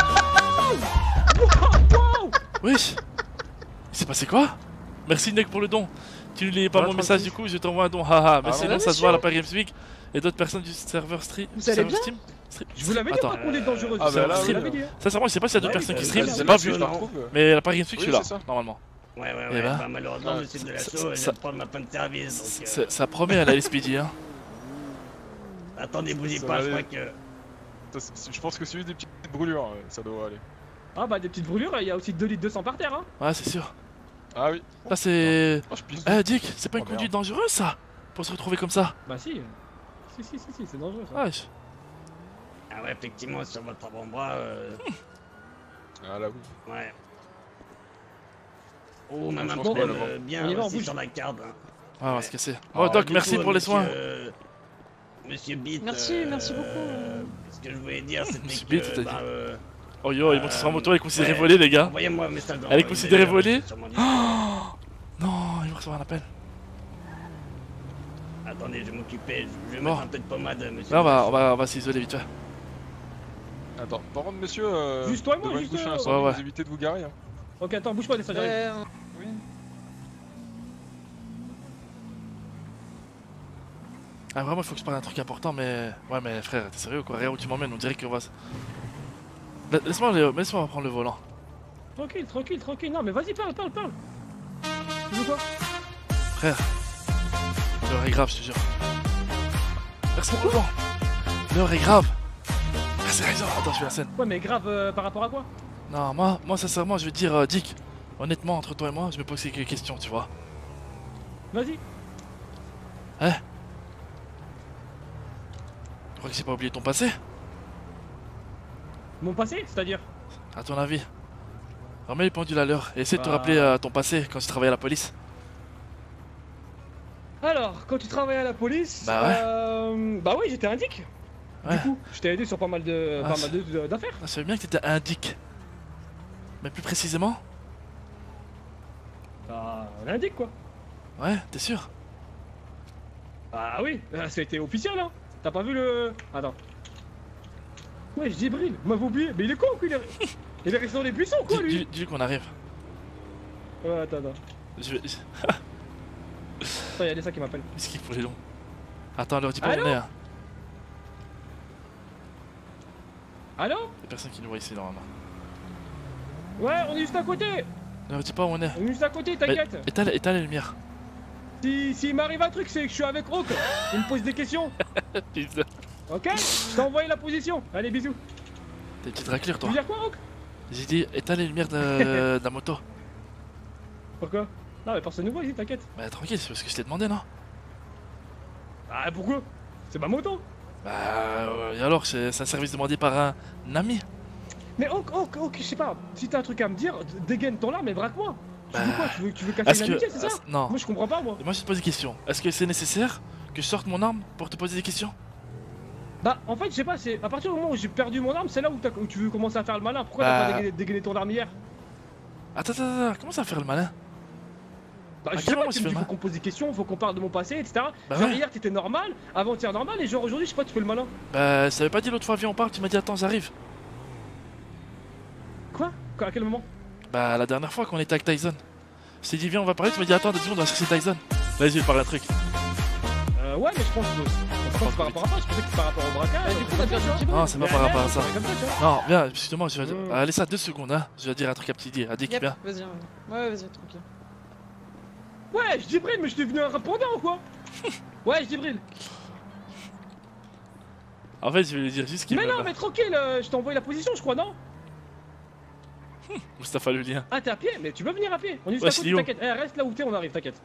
Oui. Il s'est passé quoi? Merci Nick pour le don. Tu ne lis pas Ouais, mon message du coup, je t'envoie un don. Haha, mais Ah, sinon ouais, ça se voit à la Paris Games et d'autres personnes du serveur stream. Vous allez bien Steam. Stream- Je vous l'avais dit Attends. pas qu'on est dangereux. Ah, bah là, je oui, vous l'avais là. dit. hein. Sincèrement, je sais pas s'il y a d'autres Ouais, personnes qui euh, stream, celle-là, j'ai pas celle-là, vu. je la retrouve. Mais la Paris Games Week, Oui, je suis là, c'est ça. normalement. Ouais, ouais, Et ouais. bah. Bah, malheureusement, Ah, monsieur de la ça- show, je ça- viens de prendre ma fin de service. Donc, Ça, euh, ça promet à la S P D, hein. attendez, bougez Ça pas, va je crois aller. que. Ça, c'est- Je pense que celui des petites brûlures, euh, ça doit aller. Ah bah des petites brûlures, il y a aussi deux litres deux cents par terre hein. Ouais, c'est sûr. Ah oui. Là, c'est. Oh, je pisse. Eh, Dick, c'est pas une Oh, merde. conduite dangereuse ça? Pour se retrouver comme ça? Bah si. Si si si si, c'est dangereux ça. Wesh. Ah ouais, effectivement, sur votre avant-bras. Euh... Ah là oui. Ouais. Oh, même Je un pense peu qu'on va le euh, bien On y va, on aussi bouge. sur la carte. hein. Ouais, on va se casser. Oh, Alors, Doc, Du merci coup, pour les monsieur, soins. euh, Monsieur Beat. Merci, euh, merci beaucoup. euh, Ce que je voulais dire, c'était Monsieur que. Beat, t'as bah, dit. euh, Oh yo, ils montent sur la moto, elle est considérée ouais. volée, les gars. Envoyez-moi un message dans Elle est dans considérée l'email, volée sur mon Oh numéro. non, ils vont recevoir un appel. Attendez, je vais m'occuper. Je vais Bon. mettre un peu de pommade, monsieur. Là, on va, on va, on va s'isoler vite fait. Attends, par contre, monsieur, euh, Juste toi et moi, devant juste, une bouche euh, incendie, ouais, ouais. vous évitez de vous garer. Hein. Ok, attends, bouge pas, laisse ça j'arrive. Euh, Oui. Ah, vraiment, il faut que je parle d'un truc important, mais. Ouais, mais frère, t'es sérieux quoi? Regarde où tu m'emmènes, on dirait qu'on va. s- La- Laisse-moi aller- laisse-moi prendre le volant. Tranquille, tranquille, tranquille. Non mais vas-y, parle, parle, parle. Tu veux quoi? Frère, l'heure est grave, je te jure. Merci pour le vent. L'heure est grave. Merci, raison. Attends, je fais la scène. Ouais mais grave euh, par rapport à quoi? Non, moi, moi, sincèrement, je vais te dire, euh, Dick, honnêtement, entre toi et moi, je me pose quelques questions, tu vois. Vas-y. Hein? Tu crois que j'ai pas oublié ton passé? Mon passé, c'est-à-dire? À ton avis? Remets les pendules à l'heure et essaie de te Bah. rappeler euh, ton passé quand tu travaillais à la police. Alors, quand tu travaillais à la police, Bah ouais. euh, bah oui, j'étais indique. Ouais. Du coup, je t'ai aidé sur pas mal de, Ah, pas c'est- mal de- de- d'affaires. Ah, ça veut bien que t'étais indique. Mais plus précisément? Bah, l'indique quoi. Ouais, t'es sûr? Ah oui, euh, c'était officiel hein. T'as pas vu le... Attends. Ouais, je dis Bril, vous m'avez oublié. Mais il est con quoi, il est... il est resté dans les buissons quoi Dis- lui. dis- Dis-lui qu'on arrive. Ouais, attends, attends. Je vais... Attends, y'a des ça qui m'appellent. Qu'est-ce qu'il faut les longs? Attends, leur dis pas où Allô on est. Hein. Allô? Y'a personne qui nous voit ici normalement. Ouais, on est juste à côté. Leur dis pas où on est. On est juste à côté, t'inquiète. Mais éteins, éteins les lumières. Si, s'il m'arrive un truc, c'est que je suis avec Rock. Il me pose des questions. Putain. Ok? Je t'ai envoyé la position. Allez, bisous. T'es une petite raclure Tu toi. veux dire quoi, Rock? J'ai dit éteins les lumières de, de la moto. Pourquoi? Non, mais personne ne voit ici, t'inquiète. Bah tranquille, c'est parce que je t'ai demandé non? Ah, pourquoi? C'est ma moto. Bah euh, et alors, c'est c'est un service demandé par un, un ami. Mais ok, ok, ok, je sais pas. Si t'as un truc à me dire, dégaine ton arme et braque-moi. Tu veux Bah, quoi? Tu veux, tu veux est-ce casser une que- amitié, c'est ça? est-ce- non. Moi, je comprends pas, moi. Et moi je te pose des questions. Est-ce que c'est nécessaire que je sorte mon arme pour te poser des questions? Bah, en fait, je sais pas, c'est à partir du moment où j'ai perdu mon arme, c'est là où, t'as- où tu veux commencer à faire le malin. Pourquoi t'as Bah. pas dégainé, dégainé ton arme hier? Attends, attends, attends, comment ça va faire le malin? Bah, À je quel sais pas, moment tu tu me fais dis, le faut malin? qu'on pose des questions, faut qu'on parle de mon passé, et cetera. Bah genre ouais. hier t'étais normal, avant-hier normal, et genre aujourd'hui, je sais pas, tu fais le malin. Bah ça avait pas dit l'autre fois viens on parle, tu m'as dit attends j'arrive. Quoi? Quoi, à quel moment? Bah la dernière fois qu'on était avec Tyson. Je t'ai dit viens on va parler, tu m'as dit attends deux secondes on va chercher Tyson. Vas-y je vais te parler un truc. Euh, ouais, mais je pense que. Je pense que par rapport à ça, je pensais que c'est par rapport au braquage. Du coup, t'as perdu un petit peu. Non c'est pas Mais par rapport à rien, ça. c'est comme ça, tu vois. Non viens justement je vais... Mm. Allez ça deux secondes hein. Je vais dire un truc à petit dit. À Dick Yep, viens. vas-y, ouais, ouais, vas-y, tranquille. Ouais, je dis Bril, mais je t'ai venu un répondant ou quoi? Ouais, je dis Bril. En fait je vais lui dire juste qu'il Mais me... non, mais tranquille, euh, je t'ai envoyé la position, je crois, non? Mustapha le lien. Ah, t'es à pied? Mais tu peux venir à pied. On est juste Ouais, à c'est côté, Lyon. t'inquiète. Eh, reste là où t'es, on arrive, t'inquiète.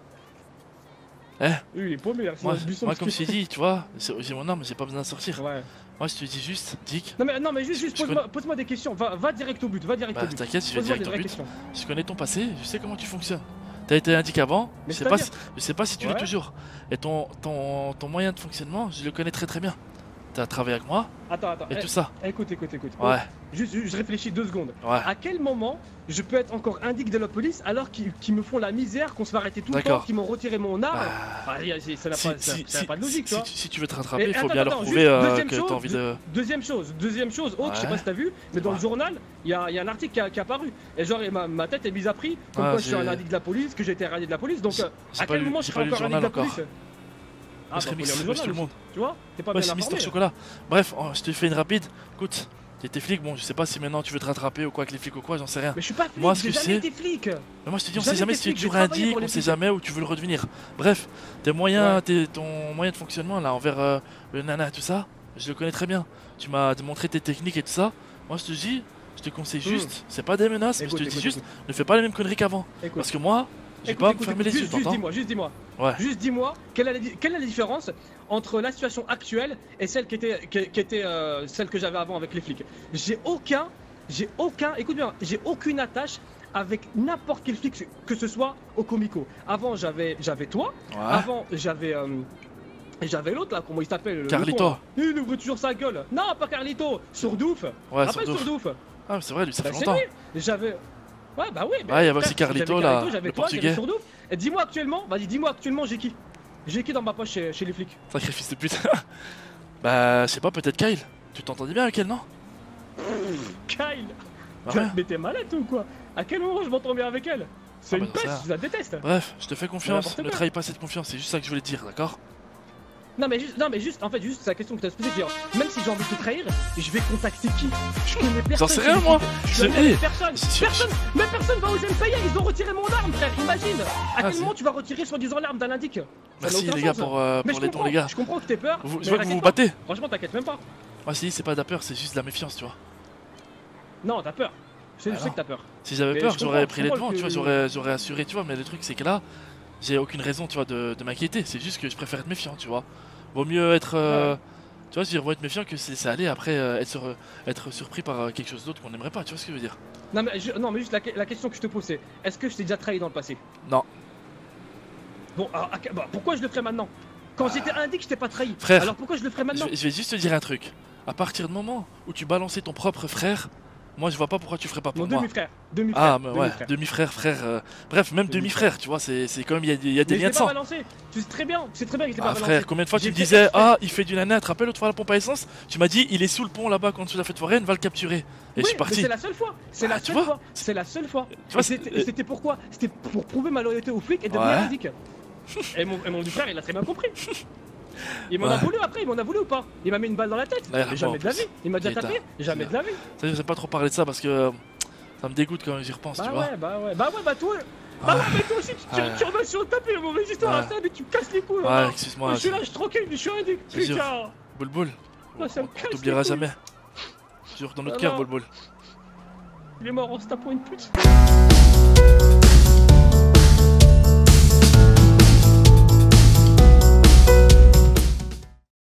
Eh Lui, il est paumé, là. c'est moi, dans le buisson, moi parce comme que- je t'ai dit tu vois, c'est- j'ai mon arme j'ai pas besoin de sortir. Ouais. Moi je te dis juste Dick. Non, mais, non, mais juste, juste Je pose-moi connais- pose-moi des questions. Va, va direct au but, va direct Bah au but. t'inquiète je vais Pose-moi direct des au vraies but. questions. Je connais ton passé, je sais comment tu fonctionnes. T'as été indiqué avant, Mais je sais pas si, c'est-à-dire je sais pas si tu Ouais. l'es toujours. Et ton, ton, ton moyen de fonctionnement, je le connais très très bien. T'as travaillé avec moi Attends, attends. et eh, tout ça. Écoute, écoute, écoute. Ouais. Juste, juste, je réfléchis deux secondes. Ouais. À quel moment je peux être encore indique de la police alors qu'ils qu'ils me font la misère, qu'on se fait arrêter tout le temps, D'accord. qu'ils m'ont retiré mon arme? Bah, Ah, y a- c'est- ça n'a Si, pas, ça- si- ça n'a si- pas de logique, si- tu vois. si tu veux te rattraper, Et il faut attends, bien leur attends, prouver juste euh, deuxième que chose, t'as envie de. Deuxième chose, deuxième chose, oh, je sais Ouais. pas si t'as vu, mais dans le Ouais. journal, il y a, y a un article qui, a, qui est apparu. Et genre, et ma, ma tête est mise à prix, comme Ah, quoi je suis j'ai- un indique de la police, que j'ai été radié de la police. Donc, J'ai- euh, j'ai à pas quel lu- moment j'ai je pas serai lu le encore un indique de la journal police? Ah, Parce bah, que faut mix, lire le wesh, journal tout le monde. aussi, tu vois, t'es pas Ouais, bien c'est Mister informé. Chocolat. Bref, oh, je te fais une rapide. Écoute, t'étais flic, bon, je sais pas si maintenant tu veux te rattraper ou quoi avec les flics ou quoi, j'en sais rien. Mais je suis pas flic, Moi, ce j'ai que je jamais sais. été flic. Mais moi je te dis, on J'ai sait jamais été si tu es flic, j'ai toujours travaillé indique, pour les on sait flics. jamais où tu veux le redevenir. Bref, tes moyens, Ouais. tes- ton moyen de fonctionnement là envers euh, le nana et tout ça, je le connais très bien. Tu m'as montré tes techniques et tout ça. Moi je te dis, je te conseille juste, c'est pas des menaces, mais Écoute, je te dis écoute, juste, écoute. ne fais pas les mêmes conneries qu'avant. Écoute. Parce que moi, je vais Écoute, pas me écoute, fermer écoute, les yeux, juste, juste t'entends? dis-moi, juste dis-moi. Ouais. Juste dis-moi, quelle, est la di- quelle est la différence entre la situation actuelle et celle qui était, qui, qui était euh, celle que j'avais avant avec les flics? J'ai aucun, j'ai aucun, écoute bien, j'ai aucune attache avec n'importe quel flic que ce soit au Comico. Avant j'avais, j'avais toi. Ouais. Avant j'avais, euh, j'avais l'autre là, comment il s'appelle? le- Carlito. le con, là. Il ouvre toujours sa gueule. Non, pas Carlito, Sourdouf. Ouais, Rappelle Sourdouf. Sourdouf. Ah, mais c'est vrai, lui, ça Bah, fait c'est longtemps. lui. J'avais. Ouais, bah oui. Ouais, il y avait aussi frère, Carlito, j'avais là, j'avais le toi, j'avais portugais. Sourdouf. Et dis-moi actuellement, vas-y, dis-moi actuellement, j'ai qui? J'ai qui dans ma poche chez, chez les flics? Sacrifice de pute. Bah, je sais pas, peut-être Kyle. Tu t'entendais bien avec elle, non? Kyle. Bah Tu- ouais. Mais t'es malade ou quoi? À quel moment je m'entends bien avec elle? C'est Ah bah une dans ça. peste, je la déteste. Bref, je te fais confiance, n'importe ne quoi. trahis pas cette confiance, c'est juste ça que je voulais te dire, d'accord? Non mais juste, non mais juste, en fait juste c'est la question que t'as posée, c'est genre, même si j'ai envie de te trahir, je vais contacter qui? Je connais personne. J'en sais chez rien, les moi. flics. Je Je- connais eh, personne, je- je- personne, même personne va oser me payer, ils ont retiré mon arme frère, imagine. À Ah, quel c'est- moment tu vas retirer soi-disant l'arme d'un indique? Ça n'a Merci aucun les gars sens. pour, euh, Mais pour je les dons comprends, les gars. Je comprends que t'aies peur. Vous- mais je vois que vous t'inquiète vous pas. battez. Franchement t'inquiète même pas. Moi si c'est pas de la peur, c'est juste de la méfiance, tu vois. Non t'as peur. Je sais, Ah je sais non. que t'as peur. Si j'avais Mais peur, je j'aurais comprends, pris je les comprends devants, que- tu vois, j'aurais j'aurais assuré, tu vois, mais le truc c'est que là, j'ai aucune raison, tu vois, de, de m'inquiéter. C'est juste que je préfère être méfiant, tu vois. Vaut mieux être, euh, Ouais. tu vois, je veux dire, vaut être méfiant que c'est ça aller après euh, être, sur- être surpris par euh, quelque chose d'autre qu'on n'aimerait pas. Tu vois ce que je veux dire? Non mais, je- non, mais juste la, la question que je te pose c'est, est-ce que je t'ai déjà trahi dans le passé? Non. Bon, alors, à- bah, pourquoi je le ferais maintenant? Quand j'étais indique, je t'ai pas trahi. Frère, alors pourquoi je le ferais Je maintenant? vais, je vais juste te dire un truc. À partir du moment où tu balançais ton propre frère, moi je vois pas pourquoi tu ferais pas pour Mon moi. demi-frère, demi-frère, Ah, mais ouais, demi-frère. demi-frère, frère. euh, Bref, même demi-frère, tu vois, c'est c'est quand même, il y a, des- il y a des Mais je liens l'ai de pas sang. balancé. Tu sais très bien, tu sais très bien que je l'ai Ah pas balancé. frère, combien de fois tu J'ai me fait disais, exprès. ah il fait du nana, tu te rappelles l'autre fois à la pompe à essence, tu m'as dit il est sous le pont là-bas quand tu l'as fait foraine, va le capturer. Et Oui, je suis mais parti. c'est la seule fois. C'est Ah, la tu seule vois fois. C'est la seule fois. Tu vois, Et c'était c'est- et c'était pourquoi? C'était pour prouver ma loyauté aux flics et devenir Ouais. indique. Et mon, et mon frère, il a très bien compris. Il m'en a Ouais. voulu après, il m'en a voulu ou pas? Il m'a mis une balle dans la tête. Là, Mais jamais bon, de la vie. Il m'a déjà putain. tapé. Jamais de la vie. Ça, je sais pas trop parler de ça parce que euh, ça me dégoûte quand j'y repense, Bah tu vois. ouais, bah ouais, bah ouais, bah toi. Bah ouais, mais toi aussi, tu, tu, Ouais. tu reviens sur le tapis, la mauvaise histoire à Ouais. ça, mais tu me casses les couilles. Ouais, là. excuse-moi, Moi, je suis je- là, je suis tranquille, je suis indique. Je te jure. Putain. Boule boule, Là, ça me on casse les t'oubliera couilles. jamais. Toujours dans notre Ah cœur, non. boule boule. Il est mort en se tapant une pute.